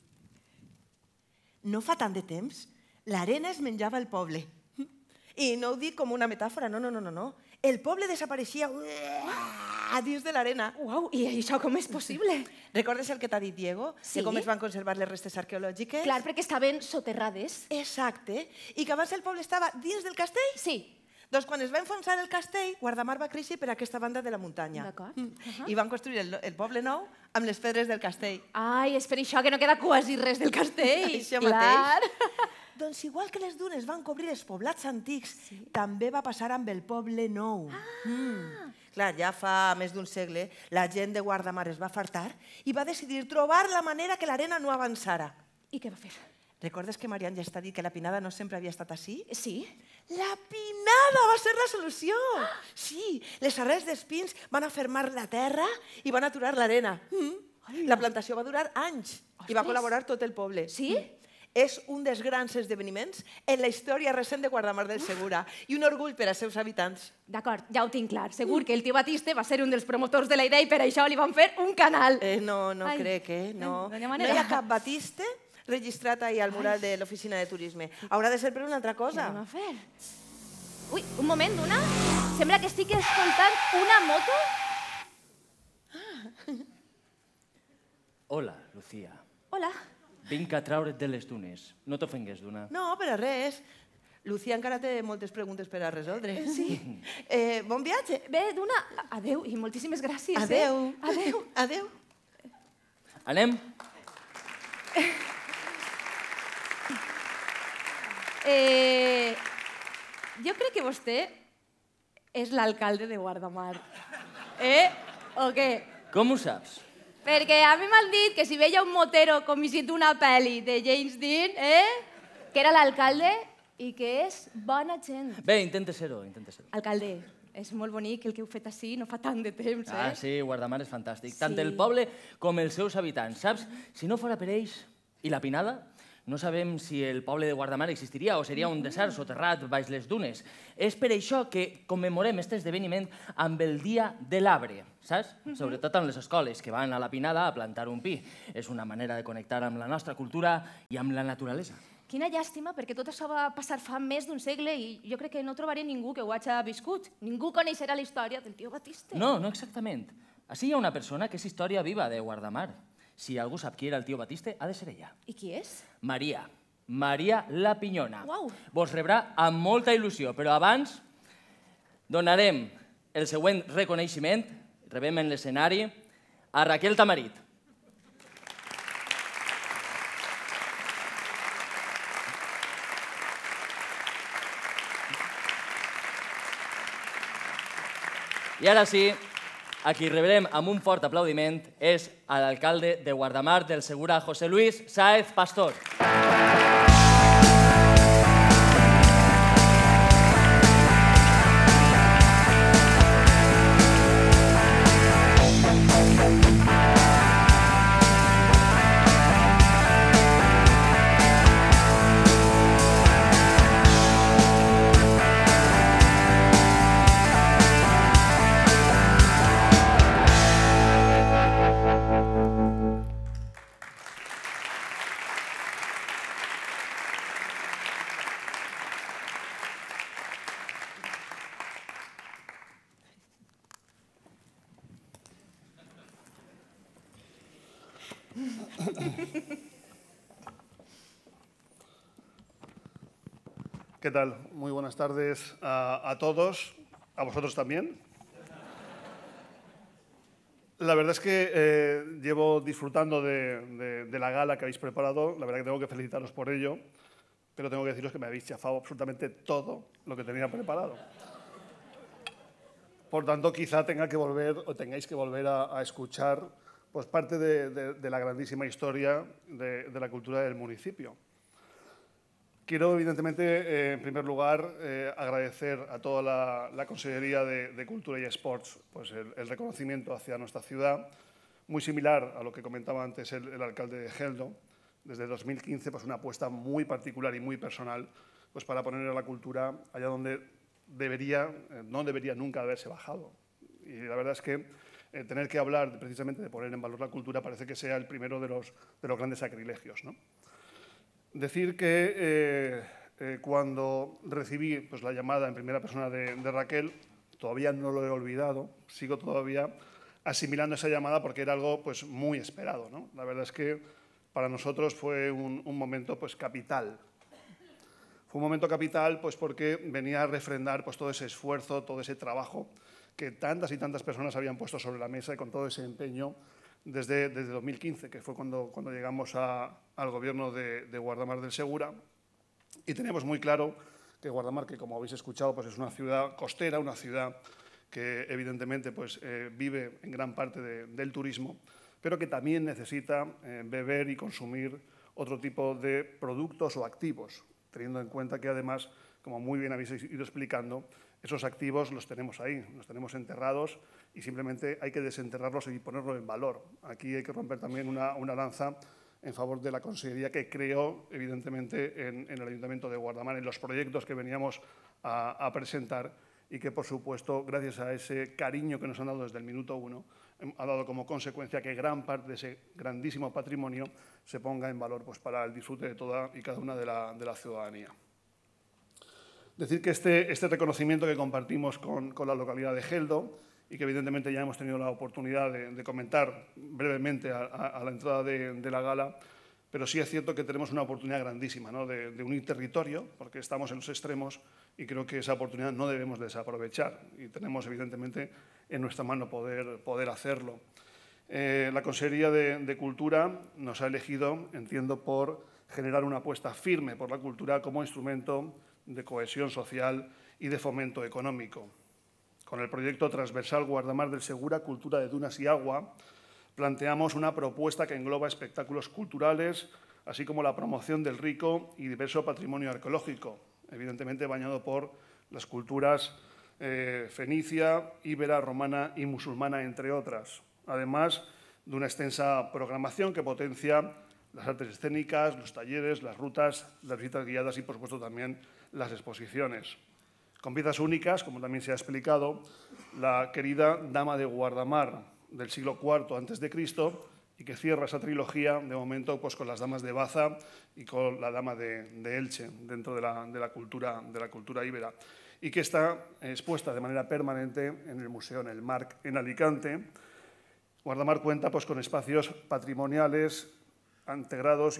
No fa tant de temps, l'arena es menjava el poble. I no ho dic com una metàfora, no. El poble desapareixia a dins de l'arena. Uau, i això com és possible? Recordes el que t'ha dit Diego? Sí. De com es van conservar les restes arqueològiques? Clar, perquè estaven soterrades. Exacte. I que abans el poble estava dins del castell? Sí. Doncs quan es va enfonsar el castell, Guardamar va créixer per aquesta banda de la muntanya. D'acord. I van construir el poble nou amb les pedres del castell. Ai, és per això que no queda quasi res del castell. Això Clar. mateix. Doncs igual que les dunes van cobrir els poblats antics, també va passar amb el poble nou. Clar, ja fa més d'un segle, la gent de Guardamar es va fartar i va decidir trobar la manera que l'arena no avançara. I què va fer? Recordes que Marian ja està dit que la pinada no sempre havia estat així? Sí. La pinada va ser la solució! Sí, les arrels dels pins van afermar la terra i van aturar l'arena. La plantació va durar anys i va col·laborar tot el poble. Sí? És un dels grans esdeveniments en la història recent de Guardamar del Segura i un orgull per als seus habitants. D'acord, ja ho tinc clar. Segur que el tio Batiste va ser un dels promotors de la idea i per això li van fer un canal. No Ai. crec, no. No hi ha No manera. hi ha cap Batiste registrat ahir al mural de l'oficina de turisme. Haurà de ser per una altra Què cosa. anem a fer? Ui, un moment, Duna. Sembla que estic escoltant una moto. Hola, Lucía. Hola. Vinc a traure't de les dunes. No t'ofengues, Duna. No, per a res. Lucía encara té moltes preguntes per a resoldre. Sí. Bon viatge. Bé, Duna, adeu i moltíssimes gràcies. Adeu. Adeu. Adeu. Anem? Jo crec que vostè és l'alcalde de Guardamar. O què? Com ho saps? Perquè a mi m'han dit que si veia un motero commissit d'una pel·li de James Dean, que era l'alcalde i que és bona gent. Bé, intenta ser-ho, intenta ser-ho. Alcalde, és molt bonic el que heu fet així, no fa tant de temps, Ah, sí, Guardamar és fantàstic. Tant Sí. el poble com els seus habitants. Saps? Si no fora per ells i la pinada, no sabem si el poble de Guardamar existiria o seria un desert soterrat baix les dunes. És per això que commemorem aquest esdeveniment amb el Dia de l'Arbre, saps? Sobretot en les escoles, que van a la pinada a plantar un pi. És una manera de connectar amb la nostra cultura i amb la naturalesa. Quina llàstima, perquè tot això va passar fa més d'un segle i jo crec que no trobaré ningú que ho hagi viscut. Ningú coneixerà la història del tio Batiste. No, no exactament. Així hi ha una persona que és història viva de Guardamar. Si algú sap qui era el tio Batiste, ha de ser ella. I qui és? Maria. Maria la Pinyona. Uau. Vos rebrà amb molta il·lusió, però abans donarem el següent reconeixement, rebem en l'escenari, a Raquel Tamarit. I ara sí, a qui rebrem amb un fort aplaudiment és a l'alcalde de Guardamar del Segura, José Luis Sáez Pastor. ¿Qué tal? Muy buenas tardes a todos, a vosotros también. La verdad es que llevo disfrutando de la gala que habéis preparado. La verdad que tengo que felicitaros por ello, pero tengo que deciros que me habéis chafado absolutamente todo lo que tenía preparado. Por tanto, quizá tenga que volver o tengáis que volver a escuchar pues, parte de la grandísima historia de la cultura del municipio. Quiero, evidentemente, en primer lugar, agradecer a toda la Consellería de Cultura y Sports pues, el reconocimiento hacia nuestra ciudad, muy similar a lo que comentaba antes el alcalde de Geldo. Desde 2015, pues, una apuesta muy particular y muy personal pues, para poner a la cultura allá donde no debería nunca haberse bajado. Y la verdad es que tener que hablar precisamente de poner en valor la cultura parece que sea el primero de los grandes sacrilegios, ¿no? Decir que cuando recibí pues, la llamada en primera persona de Raquel, todavía no lo he olvidado, sigo todavía asimilando esa llamada porque era algo pues, muy esperado, ¿no? La verdad es que para nosotros fue un momento pues, capital. Fue un momento capital pues, porque venía a refrendar pues, todo ese esfuerzo, todo ese trabajo que tantas y tantas personas habían puesto sobre la mesa y con todo ese empeño desde 2015, que fue cuando llegamos al gobierno de Guardamar del Segura. Y teníamos muy claro que Guardamar, que como habéis escuchado, pues es una ciudad costera, una ciudad que evidentemente pues, vive en gran parte del turismo, pero que también necesita beber y consumir otro tipo de productos o activos, teniendo en cuenta que además, como muy bien habéis ido explicando, esos activos los tenemos ahí, los tenemos enterrados y simplemente hay que desenterrarlos y ponerlos en valor. Aquí hay que romper también una lanza en favor de la consellería que creó, evidentemente, en el Ayuntamiento de Guardamar, en los proyectos que veníamos a presentar y que, por supuesto, gracias a ese cariño que nos han dado desde el minuto 1, ha dado como consecuencia que gran parte de ese grandísimo patrimonio se ponga en valor pues, para el disfrute de toda y cada una de la ciudadanía. Decir que este reconocimiento que compartimos con la localidad de Geldo y que evidentemente ya hemos tenido la oportunidad de comentar brevemente a la entrada de la gala, pero sí es cierto que tenemos una oportunidad grandísima, ¿no? de unir territorio, porque estamos en los extremos y creo que esa oportunidad no debemos desaprovechar y tenemos evidentemente en nuestra mano poder hacerlo. La Consellería de Cultura nos ha elegido, entiendo, por generar una apuesta firme por la cultura como instrumento de cohesión social y de fomento económico. Con el proyecto transversal Guardamar del Segura, Cultura de Dunas y Agua, planteamos una propuesta que engloba espectáculos culturales, así como la promoción del rico y diverso patrimonio arqueológico, evidentemente bañado por las culturas fenicia, íbera, romana y musulmana, entre otras, además de una extensa programación que potencia las artes escénicas, los talleres, las rutas, las visitas guiadas y, por supuesto, también las exposiciones. Con piezas únicas, como también se ha explicado, la querida Dama de Guardamar del siglo IV a.C. y que cierra esa trilogía, de momento, pues, con las Damas de Baza y con la Dama de Elche, dentro de la cultura íbera, y que está expuesta de manera permanente en el Museo, en el Marc, en Alicante. Guardamar cuenta pues, con espacios patrimoniales integrados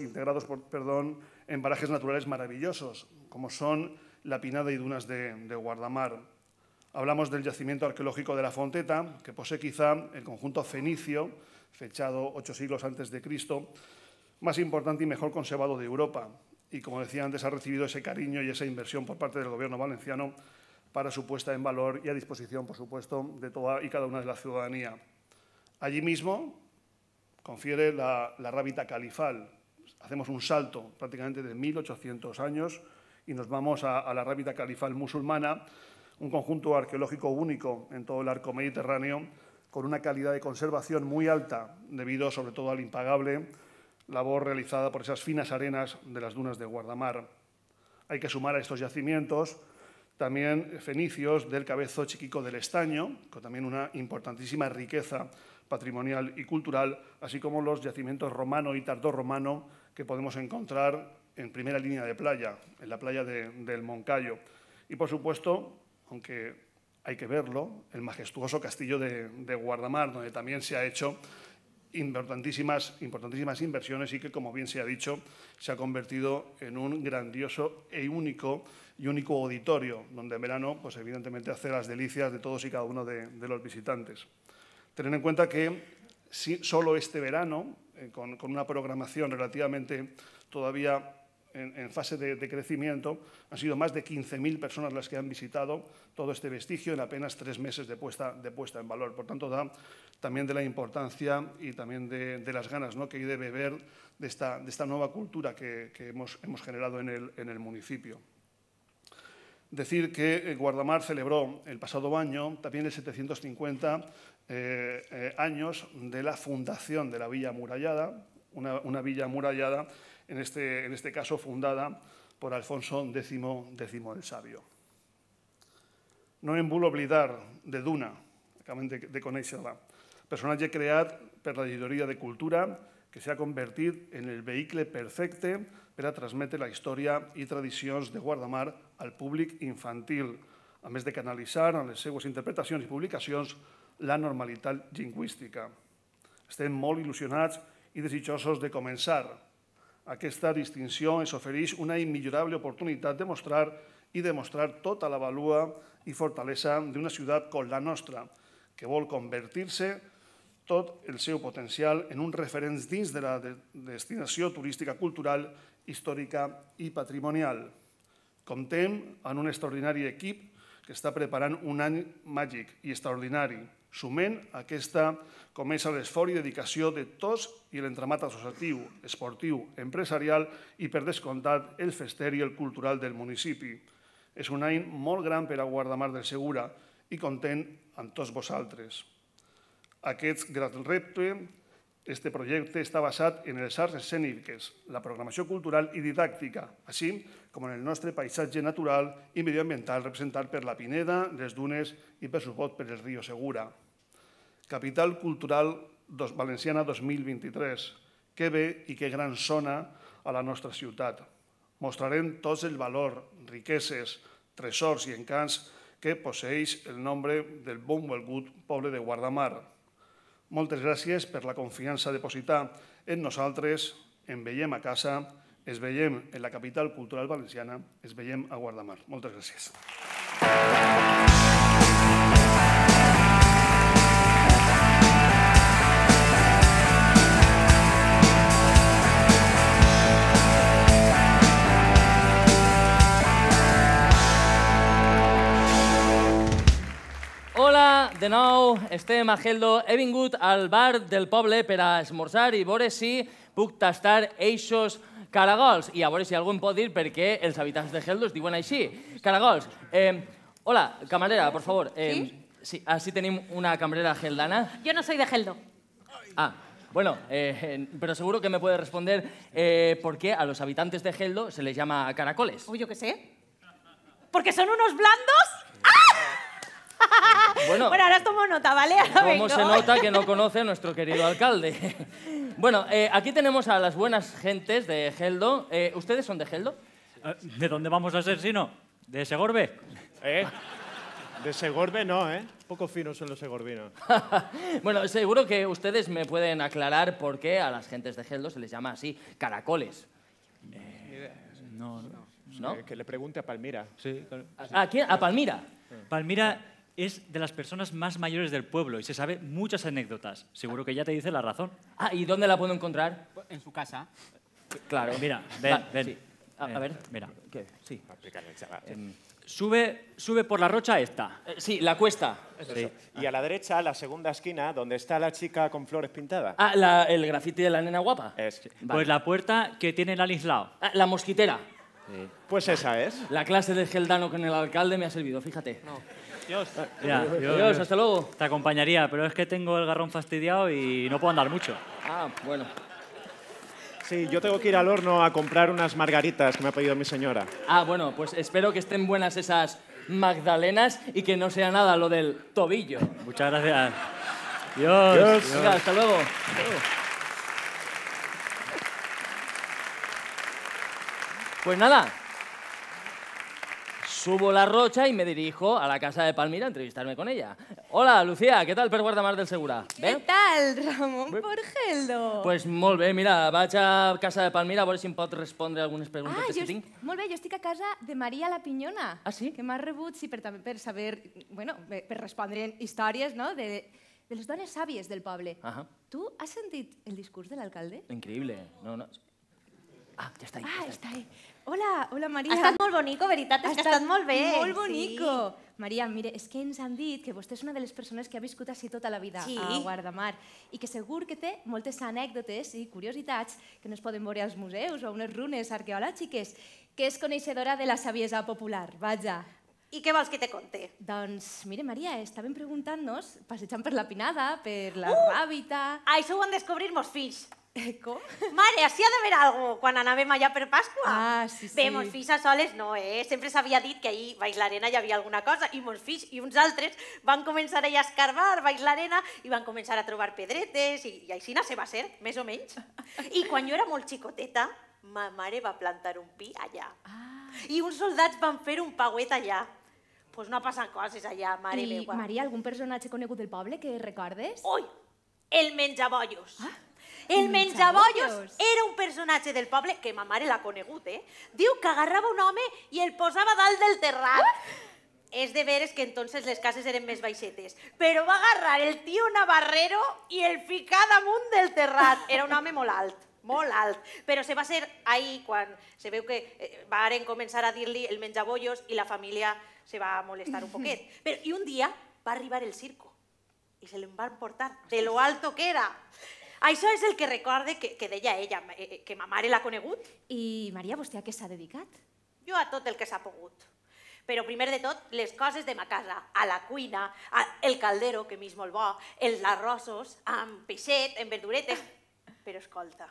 en parajes naturales maravillosos, como son la Pinada y Dunas de Guardamar. Hablamos del yacimiento arqueológico de la Fonteta, que posee quizá el conjunto fenicio, fechado 8 siglos antes de Cristo, más importante y mejor conservado de Europa. Y, como decía antes, ha recibido ese cariño y esa inversión por parte del Gobierno valenciano para su puesta en valor y a disposición, por supuesto, de toda y cada una de la ciudadanía. Allí mismo confiere la rábita califal. Hacemos un salto prácticamente de 1800 años y nos vamos a la rábita califal musulmana, un conjunto arqueológico único en todo el arco mediterráneo, con una calidad de conservación muy alta, debido sobre todo al impagable labor realizada por esas finas arenas de las dunas de Guardamar. Hay que sumar a estos yacimientos también fenicios del Cabezo Chiquico del Estaño, con también una importantísima riqueza patrimonial y cultural, así como los yacimientos romano y tardorromano que podemos encontrar en primera línea de playa, en la playa del Moncayo. Y, por supuesto, aunque hay que verlo, el majestuoso castillo de Guardamar, donde también se ha hecho importantísimas inversiones y que, como bien se ha dicho, se ha convertido en un grandioso e único auditorio, donde en verano, pues evidentemente, hace las delicias de todos y cada uno de los visitantes. Tener en cuenta que solo este verano, con una programación relativamente todavía en fase de crecimiento. Han sido más de 15.000 personas las que han visitado todo este vestigio en apenas 3 meses de puesta en valor. Por tanto, da también de la importancia y también de las ganas, ¿no?, que hay de beber de esta nueva cultura que hemos generado en el municipio. Decir que Guardamar celebró el pasado año también el 750 años de la fundación de la Villa Amurallada, una villa amurallada, en este caso fundada por Alfonso X el Sabio. No em vull oblidar de Duna, acabem de conèixer-la, personatge creat per la llibreria de cultura que s'ha convertit en el vehicle perfecte per a transmetre la història i tradicions de Guardamar al públic infantil, a més de canalitzar en les seues interpretacions i publicacions la normalitat lingüística. Estem molt il·lusionats i desitjosos de començar. Aquesta distinció ens ofereix una immillorable oportunitat de mostrar i demostrar tota la valua i fortalesa d'una ciutat com la nostra, que vol convertir-se tot el seu potencial en un referent dins de la destinació turística cultural, històrica i patrimonial. Comptem amb un extraordinari equip que està preparant un any màgic i extraordinari. Sumem aquesta comença l'esforç i dedicació de tots i l'entramat associatiu, esportiu, empresarial i, per descomptat, el fester i el cultural del municipi. És un any molt gran per a Guardamar del Segura i comptem amb tots vosaltres. Aquest gran repte, este projecte està basat en els arts escènics, la programació cultural i didàctica, així com en el nostre paisatge natural i medioambiental representat per la Pineda, les dunes i, per supost, per el riu Segura. Capital Cultural Valenciana 2023. Que bé i que gran sona a la nostra ciutat. Mostrarem tots el valor, riqueses, tresors i encants que posseeix el nombre del benvolgut poble de Guardamar. Moltes gràcies per la confiança depositada en nosaltres. Ens veiem a casa, ens veiem en la capital cultural valenciana, ens veiem a Guardamar. Moltes gràcies. Hola, de nou, estem a Geldo. He vingut al bar del poble per a esmorzar i veure si puc tastar eixos caragols. I a veure si algú em pot dir per què els habitants de Geldo es diuen així. Caragols. Hola, camarera, por favor. Sí, así tenim una camarera geldana. Yo no soy de Geldo. Ah, bueno, pero seguro que me puede responder por qué a los habitantes de Geldo se les llama caracoles. Uy, yo qué sé. ¿Porque son unos blandos? Bueno, ahora tomo nota, ¿vale? Ahora ¿cómo vengo. se nota que no conoce a nuestro querido alcalde? Bueno, aquí tenemos a las buenas gentes de Geldo. ¿Ustedes son de Geldo? ¿De dónde vamos a ser si no? ¿De Segorbe? De Segorbe no, ¿eh? Poco finos son los segorbinos. Bueno, seguro que ustedes me pueden aclarar por qué a las gentes de Geldo se les llama así caracoles. No. Que le pregunte a Palmira. Sí. ¿A quién? ¿A Palmira? Palmira es de las personas más mayores del pueblo y se sabe muchas anécdotas. Seguro que ya te dice la razón. Ah, ¿y dónde la puedo encontrar? En su casa. Claro. Mira, ven. Sí. A ver. Mira. ¿Qué? Sí. Sube por la rocha esta. Sí, la cuesta. Sí. Y a la derecha, la segunda esquina, donde está la chica con flores pintadas. Ah, el grafiti de la nena guapa. Es. Pues la puerta que tiene el alislao. Ah, la mosquitera. Pues esa es. La clase de geldano con el alcalde me ha servido, fíjate. Dios. Adiós, hasta luego. Te acompañaría, pero es que tengo el garrón fastidiado y no puedo andar mucho. Ah, bueno. Sí, yo tengo que ir al horno a comprar unas margaritas que me ha pedido mi señora. Ah, bueno, pues espero que estén buenas esas magdalenas y que no sea nada lo del tobillo. Muchas gracias. Dios. Venga, hasta luego. Pues nada, subo la rocha y me dirijo a la casa de Palmira a entrevistarme con ella. Hola, Lucía, què tal per Guardamar del Segura? Què tal, Ramon Porgeldo? Pues molt bé, mira, vaig a casa de Palmira a veure si em pot respondre algunes preguntes que tinc. Molt bé, jo estic a casa de Maria la Pinyona. Ah, sí? Que m'ha rebut, sí, per saber, bueno, per respondre històries, no?, de les dones sàvies del poble. Ajá. Tu has sentit el discurs de l'alcalde? Increïble. No. Ah, ja està ahí. Ah, està ahí. Hola, Maria. Ha estat molt bonico, veritat, és que ha estat molt bé. Molt bonico. Maria, mire, és que ens han dit que vostè és una de les persones que ha viscut així tota la vida a Guardamar i que segur que té moltes anècdotes i curiositats que no es poden veure als museus o a unes runes arqueològiques, que és coneixedora de la saviesa popular. Vaja. I què vols que te conte? Doncs, mire, Maria, estàvem preguntant-nos, passejant per la Pinada, per la Ràbita... Això ho han descobrir mos fills. Com? Mare, així ha d'haver alguna cosa quan anàvem allà per Pasqua. Ah, sí. Bé, mos fills a soles no, Sempre s'havia dit que ahir baix l'arena hi havia alguna cosa i mos fills i uns altres van començar a escarbar baix l'arena i van començar a trobar pedretes i així se va ser, més o menys. I quan jo era molt xicoteta, ma mare va plantar un pi allà. I uns soldats van fer un pauet allà. Pues no passen coses allà, mare meva. I, Maria, algun personatge conegut del poble que recordes? Ui, el menjabollos. El menjabollos era un personatge del poble que ma mare l'ha conegut, Diu que agarrava un home i el posava dalt del terrat. És de veres que entonces les cases eren més baixetes, però va agarrar el tio Navarrero i el ficar damunt del terrat. Era un home molt alt, però se va ser ahir quan se veu que varen començar a dir-li el menjabollos i la família se va molestar un poquet. I un dia va arribar el circo i se l'en van portar de lo alto que era. Això és el que recorde que deia ella, que ma mare l'ha conegut. I, Maria, vostè a què s'ha dedicat? Jo a tot el que s'ha pogut. Però primer de tot, les coses de ma casa, a la cuina, el caldero, que m'és molt bo, els arrossos, amb peixet, amb verduretes. Però escolta,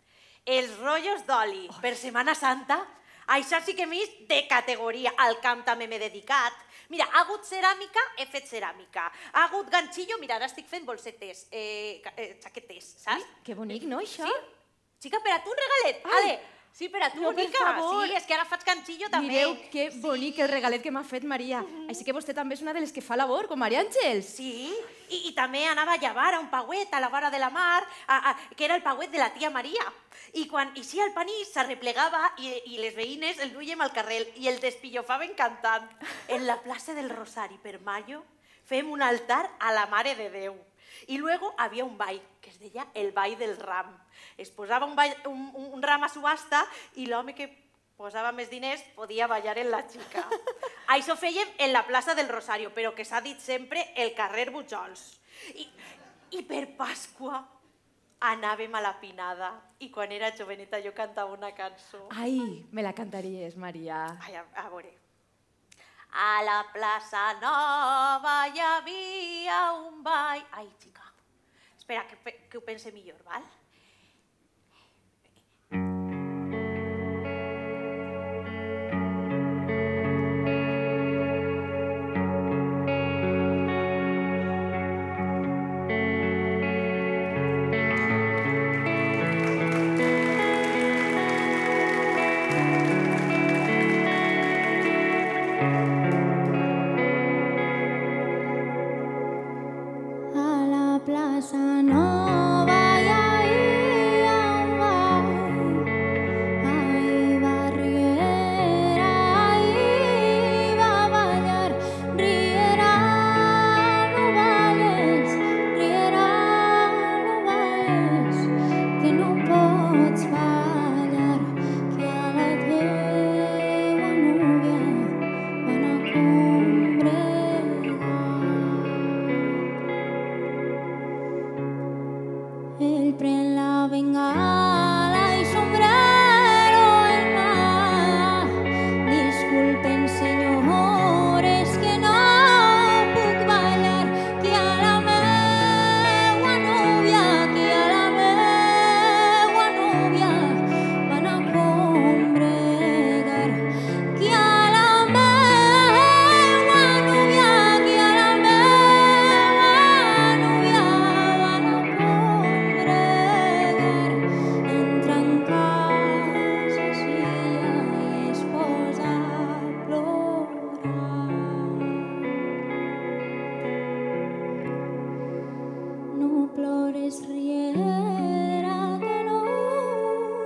els rotllos d'oli per Setmana Santa, això sí que m'és de categoria. Al camp també m'he dedicat. Mira, ha hagut ceràmica, he fet ceràmica. Ha hagut ganxillo, mira, ara estic fent bolsetes, xaquetes, saps? Que bonic, no, això? Sí. Xica, per a tu un regalet. Ale, sí, per a tu, bonica. Per favor. Sí, és que ara faig ganxillo també. Mireu que bonic el regalet que m'ha fet Maria. Així que vostè també és una de les que fa labor, com Maria Àngels. Sí, i també anava a llevar a un pauet a la vora de la mar, que era el pauet de la tia Maria. I quan eixia el panís s'arreplegava i les veïnes el duíem al carrel i el despillofaven cantant. En la plaça del Rosari, per Mayo, fem un altar a la Mare de Déu. I luego havia un ball, que es deia el ball del ram. Es posava un ram a subhasta i l'home que posava més diners podia ballar en la xica. Això fèiem en la plaça del Rosario, però que s'ha dit sempre el carrer Bujols. I per Pasqua anàvem a la Pinada i quan era joveneta jo cantava una cançó. Ai, me la cantaries, Maria. Ai, a veure. A la plaça Nova hi havia un ball... Ai, xica, espera, que ho pense millor, val? Plaza Nova y ahí ahí va Riera, ahí va a ballar Riera, no vales, que no pots fallar, que a la teva núvia van a congregar. Él pren la bengala y sombrero en mà. Disculpen, senyores, que no puc ballar, que a la meua núvia, van a congregar, que a la meua núvia, van a entra en casa Cecília i es posa a plorar. No plores, Riera, que no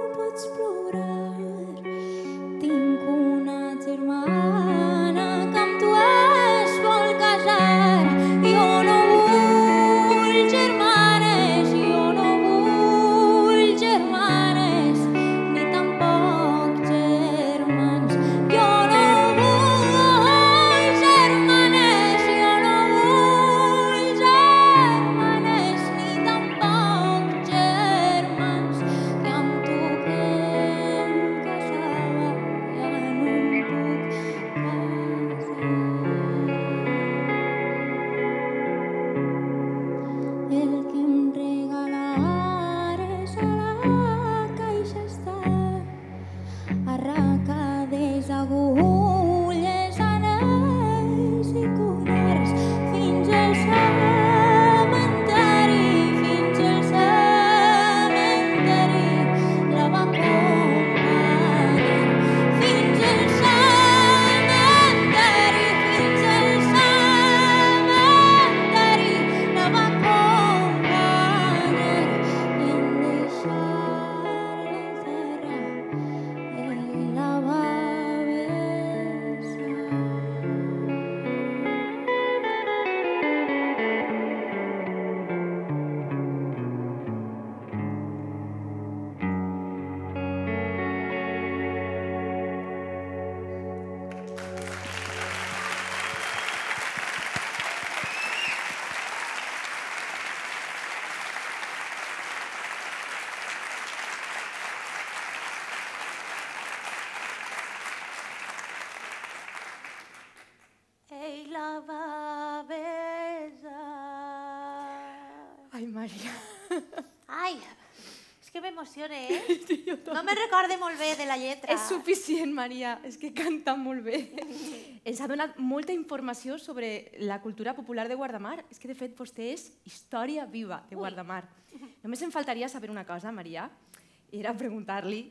m'emociona, No me recorde molt bé de la lletra. És suficient, Maria, és que canta molt bé. Ens ha donat molta informació sobre la cultura popular de Guardamar. És que, de fet, vostè és història viva de Guardamar. Només em faltaria saber una cosa, Maria, i era preguntar-li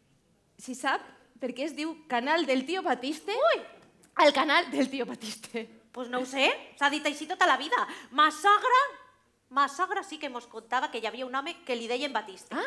si sap per què es diu Canal del Tío Batiste al Canal del Tío Batiste. Pues no ho sé, s'ha dit així tota la vida. Ma sogra sí que mos contava que hi havia un home que li deien Batiste.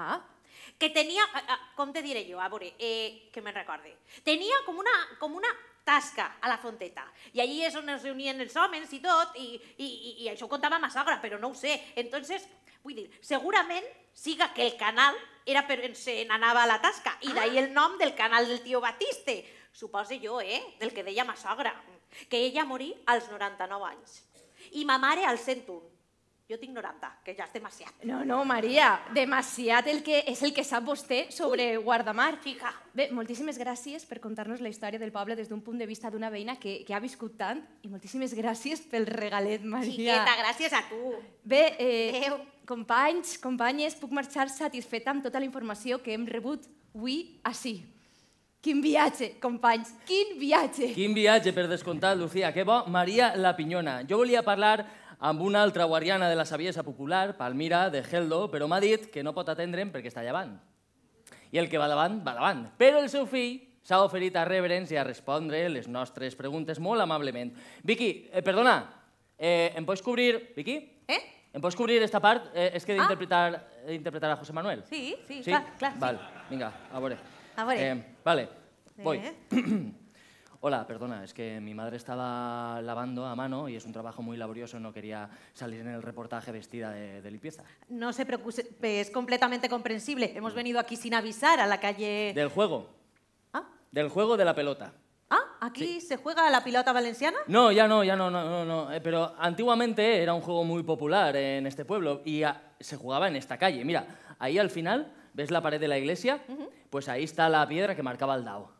Que tenia, com te diré jo, a veure, que me'n recorde. Tenia com una tasca a la fonteta. I allí és on es reunien els homes i tot, i això ho contava ma sogra, però no ho sé. Entonces, vull dir, segurament siga que el canal era per on se n'anava a la tasca, i d'ahir el nom del Canal del Tío Batiste. Suposo jo, del que deia ma sogra, que ella morí als 99 anys. I ma mare als 101. Jo tinc 90, que ja és demasiat. No, Maria, demasiat és el que sap vostè sobre Guardamar. Fica. Bé, moltíssimes gràcies per contar-nos la història del poble des d'un punt de vista d'una veïna que ha viscut tant, i moltíssimes gràcies pel regalet, Maria. Xiqueta, gràcies a tu. Bé, companys, companyes, puc marxar satisfeta amb tota la informació que hem rebut avui ací. Quin viatge, companys, quin viatge! Quin viatge, per descomptat, Lucía. Que bo, Maria la Pinyona. Jo volia parlar amb una altra guardiana de la saviesa popular, Palmira, de Geldo, però m'ha dit que no pot atendre'm perquè està llevant. I el que va davant, va davant. Però el seu fill s'ha oferit a rebre'ns i a respondre les nostres preguntes molt amablement. Vicky, perdona, em pots cobrir... Vicky? Em pots cobrir esta part? És que he d'interpretar a José Manuel. Sí, clar. Val, vinga, a veure. Vale, voy. Hola, perdona, es que mi madre estaba lavando a mano y es un trabajo muy laborioso, no quería salir en el reportaje vestida de limpieza. No se preocupe, es completamente comprensible. Hemos venido aquí sin avisar a la calle... Del juego. Del juego de la pelota. ¿Aquí se juega la pelota valenciana? No, ya no, pero antiguamente era un juego muy popular en este pueblo y se jugaba en esta calle. Mira, ahí al final, ¿ves la pared de la iglesia? Pues ahí está la piedra que marcaba el dao.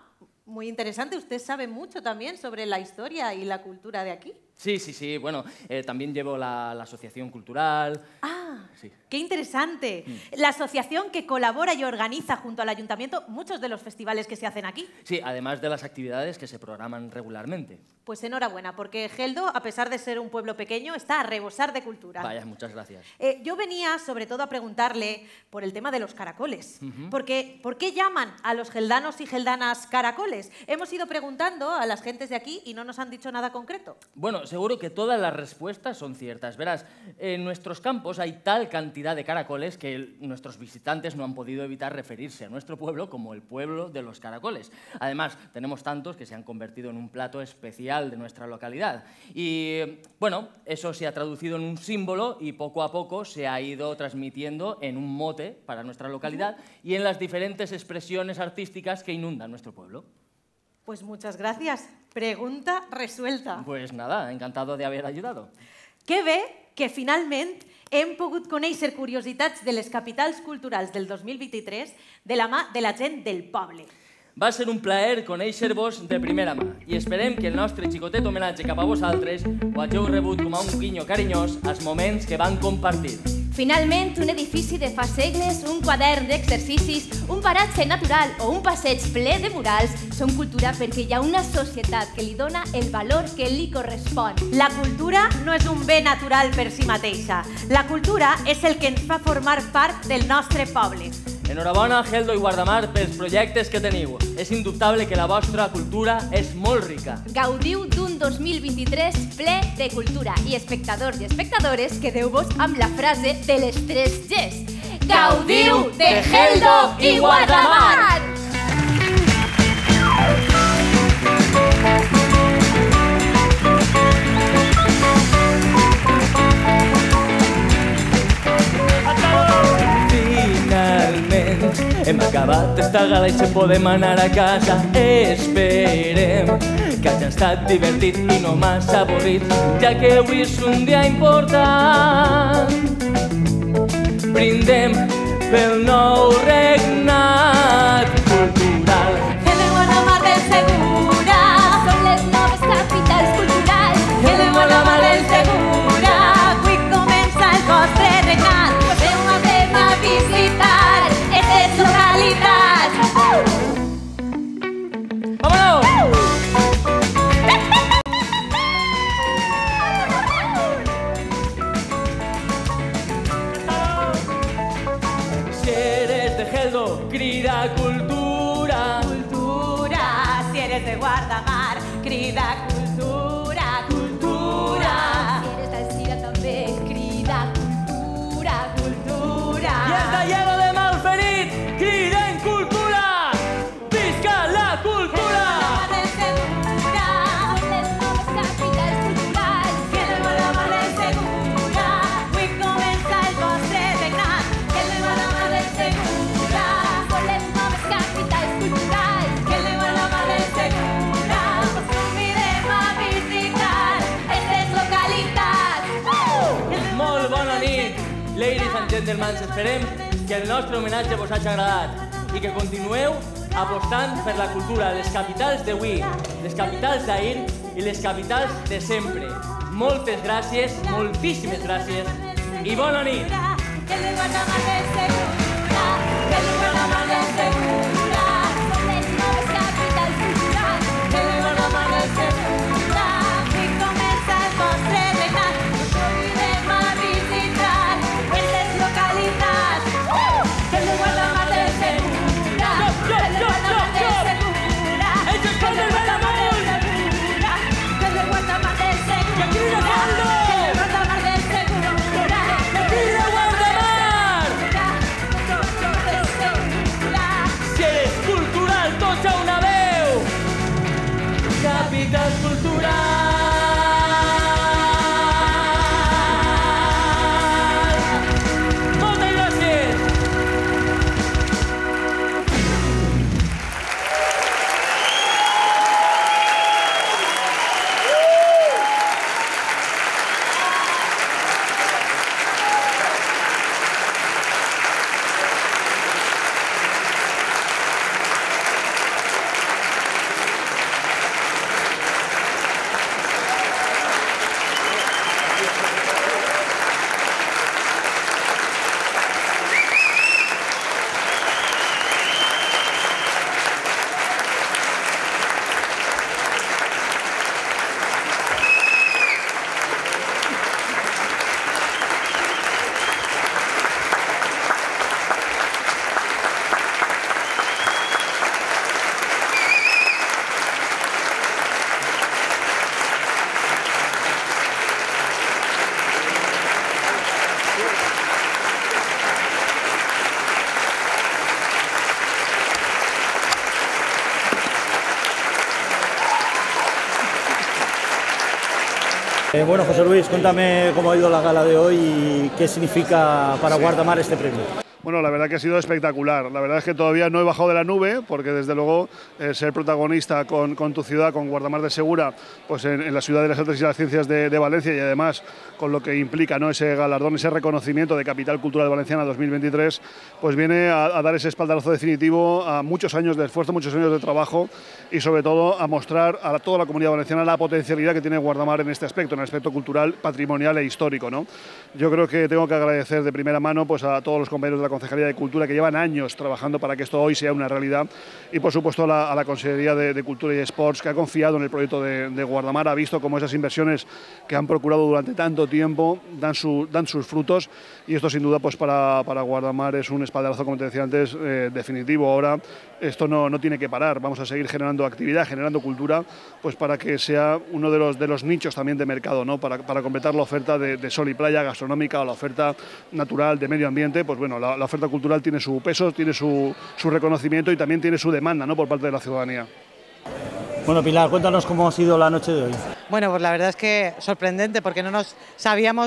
Muy interesante. Usted sabe mucho también sobre la historia y la cultura de aquí. Sí. Bueno, también llevo la asociación cultural. Sí. ¡Qué interesante! La asociación que colabora y organiza junto al ayuntamiento muchos de los festivales que se hacen aquí. Sí, además de las actividades que se programan regularmente. Pues enhorabuena, porque Geldo, a pesar de ser un pueblo pequeño, está a rebosar de cultura. Vaya, muchas gracias. Yo venía sobre todo a preguntarle por el tema de los caracoles. Porque, ¿por qué llaman a los geldanos y geldanas caracoles? Hemos ido preguntando a las gentes de aquí y no nos han dicho nada concreto. Bueno, seguro que todas las respuestas son ciertas. Verás, en nuestros campos hay tal cantidad de caracoles que nuestros visitantes no han podido evitar referirse a nuestro pueblo como el pueblo de los caracoles. Además, tenemos tantos que se han convertido en un plato especial de nuestra localidad. Y, bueno, eso se ha traducido en un símbolo y poco a poco se ha ido transmitiendo en un mote para nuestra localidad y en las diferentes expresiones artísticas que inundan nuestro pueblo. Pues muchas gracias. Pregunta resuelta. Pues nada, encantado de haber ayudado. Que bé que finalment hem pogut conèixer curiositats de les capitals culturals del 2023 de la mà de la gent del poble. Va ser un plaer conèixer-vos de primera mà i esperem que el nostre xicotet homenatge cap a vosaltres ho hàgiu rebut com a un guinyo carinyós als moments que van compartir. Finalment, un edifici de fa segles, un quadern d'exercicis, un paratge natural o un passeig ple de murals són cultura perquè hi ha una societat que li dona el valor que li correspon. La cultura no és un bé natural per si mateixa. La cultura és el que ens fa formar part del nostre poble. Enhorabona, Geldo i Guardamar, pels projectes que teniu. És indubtable que la vostra cultura és molt rica. Gaudiu d'un 2023 ple de cultura i espectadors i espectadores quedeu-vos amb la frase de les 3 Gs. Gaudiu de Geldo i Guardamar! Hem acabat esta gala i se podem anar a casa. Esperem que hagi estat divertit i no massa avorrit, ja que avui és un dia important. Brindem pel nou regnat cultural. El de Guardamar del Segura són les noves capitals culturals. El de Guardamar del Segura avui comença el vostre regnat. Podeu anar a visitar Geldo, crida cultura. Cultura, si eres de Guardamar, crida cultura, cultura. Si eres d'Alzira també, crida cultura, cultura. I el Tallego de Malferit, criden cultura. Visca la cultura! Són les noves capitals culturals. Que el Guardamar és segura, avui comença el vostre regnat. Que el Guardamar és segura, Són les noves capitals culturals. que el Guardamar és segura, us convidem a visitar aquestes localitats. Molt bona nit, ladies and gentlemen. Esperem que el nostre homenatge vos hagi agradat i que continueu apostant per la cultura de les capitals d'avui, les capitals d'ahir i les capitals de sempre. Moltes gràcies, moltíssimes gràcies i bona nit! Que el Guardamar és segura, que el Guardamar és segura, Són les noves capitals culturals. que el Guardamar és segura, avui comença el vostre regnat. Us convidem a visitar aquestes localitats. Que el Guardamar és segura, que el Guardamar és segura, Ells es posen bé damunt! que el Guardamar és segura, Que crida Geldo! que el Guardamar és segura, Crida Guardamar! segura. Si eres cultural, tots a una veu! Capitals culturals! Moltes gràcies! Bueno, José Luis, cuéntame cómo ha ido la gala de hoy y qué significa para Guardamar este premio. Bueno, la verdad que ha sido espectacular. La verdad es que todavía no he bajado de la nube, porque desde luego ser protagonista con tu ciudad, con Guardamar del Segura, pues en la ciudad de las artes y las ciencias de Valencia, y además con lo que implica, ¿no?, ese galardón, ese reconocimiento de Capital Cultural Valenciana 2023, pues viene a dar ese espaldarazo definitivo a muchos años de esfuerzo, muchos años de trabajo y sobre todo a mostrar a toda la comunidad valenciana la potencialidad que tiene Guardamar en este aspecto, en el aspecto cultural, patrimonial e histórico, ¿no? Yo creo que tengo que agradecer de primera mano pues a todos los compañeros de la Concejalía de Cultura que llevan años trabajando para que esto hoy sea una realidad y por supuesto a la Consejería de Cultura y Sports, que ha confiado en el proyecto de Guardamar, ha visto cómo esas inversiones que han procurado durante tanto tiempo dan sus frutos, y esto sin duda pues para Guardamar es un espaldarazo, como te decía antes, definitivo. Ahora esto no tiene que parar, vamos a seguir generando actividad, generando cultura, pues para que sea uno de los nichos también de mercado, ¿no? Para completar la oferta de sol y playa gastronómica o la oferta natural de medio ambiente. Pues bueno, la oferta cultural tiene su peso, tiene su reconocimiento y también tiene su demanda, ¿no?, por parte de la ciudadanía. Bueno, Pilar, cuéntanos cómo ha sido la noche de hoy. Bueno, pues la verdad es que sorprendente, porque no nos sabíamos,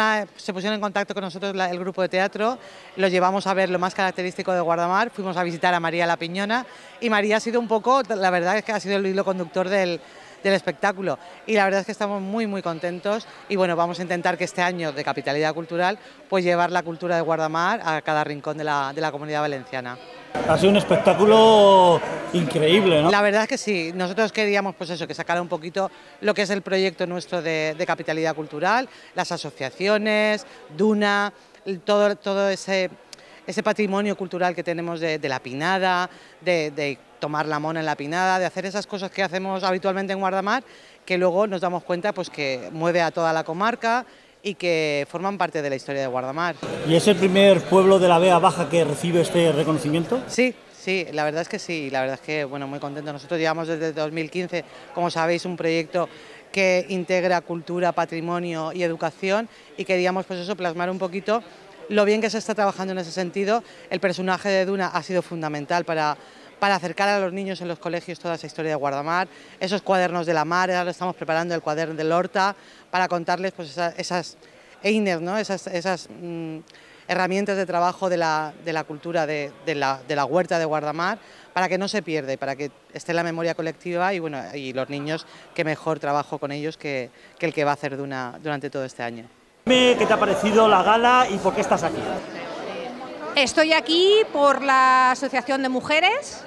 se pusieron en contacto con nosotros el grupo de teatro, los llevamos a ver lo más característico de Guardamar, fuimos a visitar a María La Piñona, y María ha sido un poco, la verdad es que ha sido el hilo conductor del espectáculo, y la verdad es que estamos muy muy contentos, y bueno, vamos a intentar que este año de Capitalidad Cultural pues llevar la cultura de Guardamar a cada rincón de la Comunidad Valenciana. Ha sido un espectáculo increíble, ¿no? La verdad es que sí, nosotros queríamos pues eso, que sacara un poquito lo que es el proyecto nuestro de Capitalidad Cultural, las asociaciones, Duna, todo ese patrimonio cultural que tenemos de la pinada, de tomar la mona en la pinada, de hacer esas cosas que hacemos habitualmente en Guardamar, que luego nos damos cuenta pues que mueve a toda la comarca y que forman parte de la historia de Guardamar. ¿Y es el primer pueblo de la Vega Baja que recibe este reconocimiento? Sí, sí, la verdad es que sí, la verdad es que, bueno, muy contento. Nosotros llevamos desde 2015, como sabéis, un proyecto que integra cultura, patrimonio y educación, y queríamos, pues eso, plasmar un poquito lo bien que se está trabajando en ese sentido. El personaje de Duna ha sido fundamental para acercar a los niños en los colegios toda esa historia de Guardamar, esos cuadernos de la mar. Ahora estamos preparando el cuaderno del Horta para contarles, pues, esas einers, ¿no? esas herramientas de trabajo de la cultura de la huerta de Guardamar, para que no se pierda y para que esté en la memoria colectiva, y bueno, y los niños, qué mejor trabajo con ellos que el que va a hacer Duna durante todo este año. ¿Qué te ha parecido la gala y por qué estás aquí? Estoy aquí por la Asociación de Mujeres.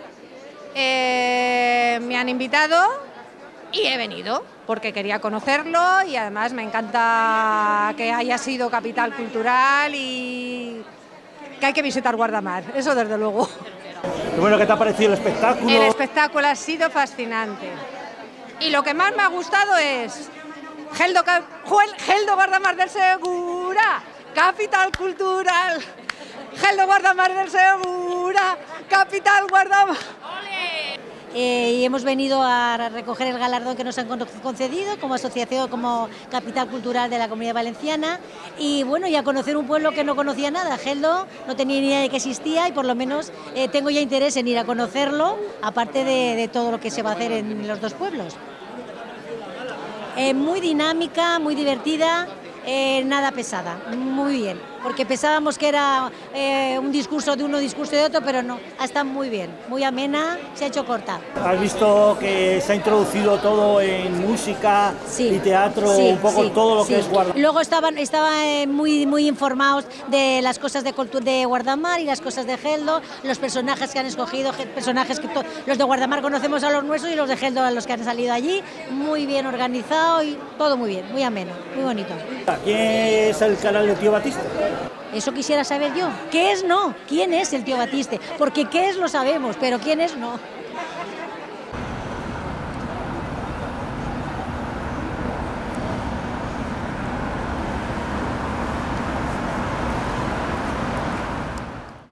Me han invitado y he venido porque quería conocerlo, y además me encanta que haya sido capital cultural y que hay que visitar Guardamar, eso desde luego. Y bueno, ¿qué te ha parecido el espectáculo? El espectáculo ha sido fascinante y lo que más me ha gustado es Geldo Guardamar del Segura, capital cultural. Geldo Guardamar del Segura, capital Guardamar. Y hemos venido a recoger el galardón que nos han concedido como asociación, como capital cultural de la Comunidad Valenciana, y bueno, y a conocer un pueblo que no conocía nada. Geldo no tenía ni idea de que existía, y por lo menos tengo ya interés en ir a conocerlo, aparte de todo lo que se va a hacer en los dos pueblos. Muy dinámica, muy divertida, nada pesada, muy bien, porque pensábamos que era un discurso de uno, discurso de otro, pero no, está muy bien, muy amena, se ha hecho corta. ¿Has visto que se ha introducido todo en música y teatro, un poco todo lo que es Guardamar? Luego estaban muy informados de las cosas de Guardamar y las cosas de Geldo, los personajes que han escogido, personajes que los de Guardamar conocemos a los nuestros y los de Geldo a los que han salido allí, muy bien organizado y todo muy bien, muy ameno, muy bonito. ¿Quién es el canal del tío Batiste? Eso quisiera saber yo. ¿Qué es? No. ¿Quién es el tío Batiste? Porque qué es lo sabemos, pero quién es no.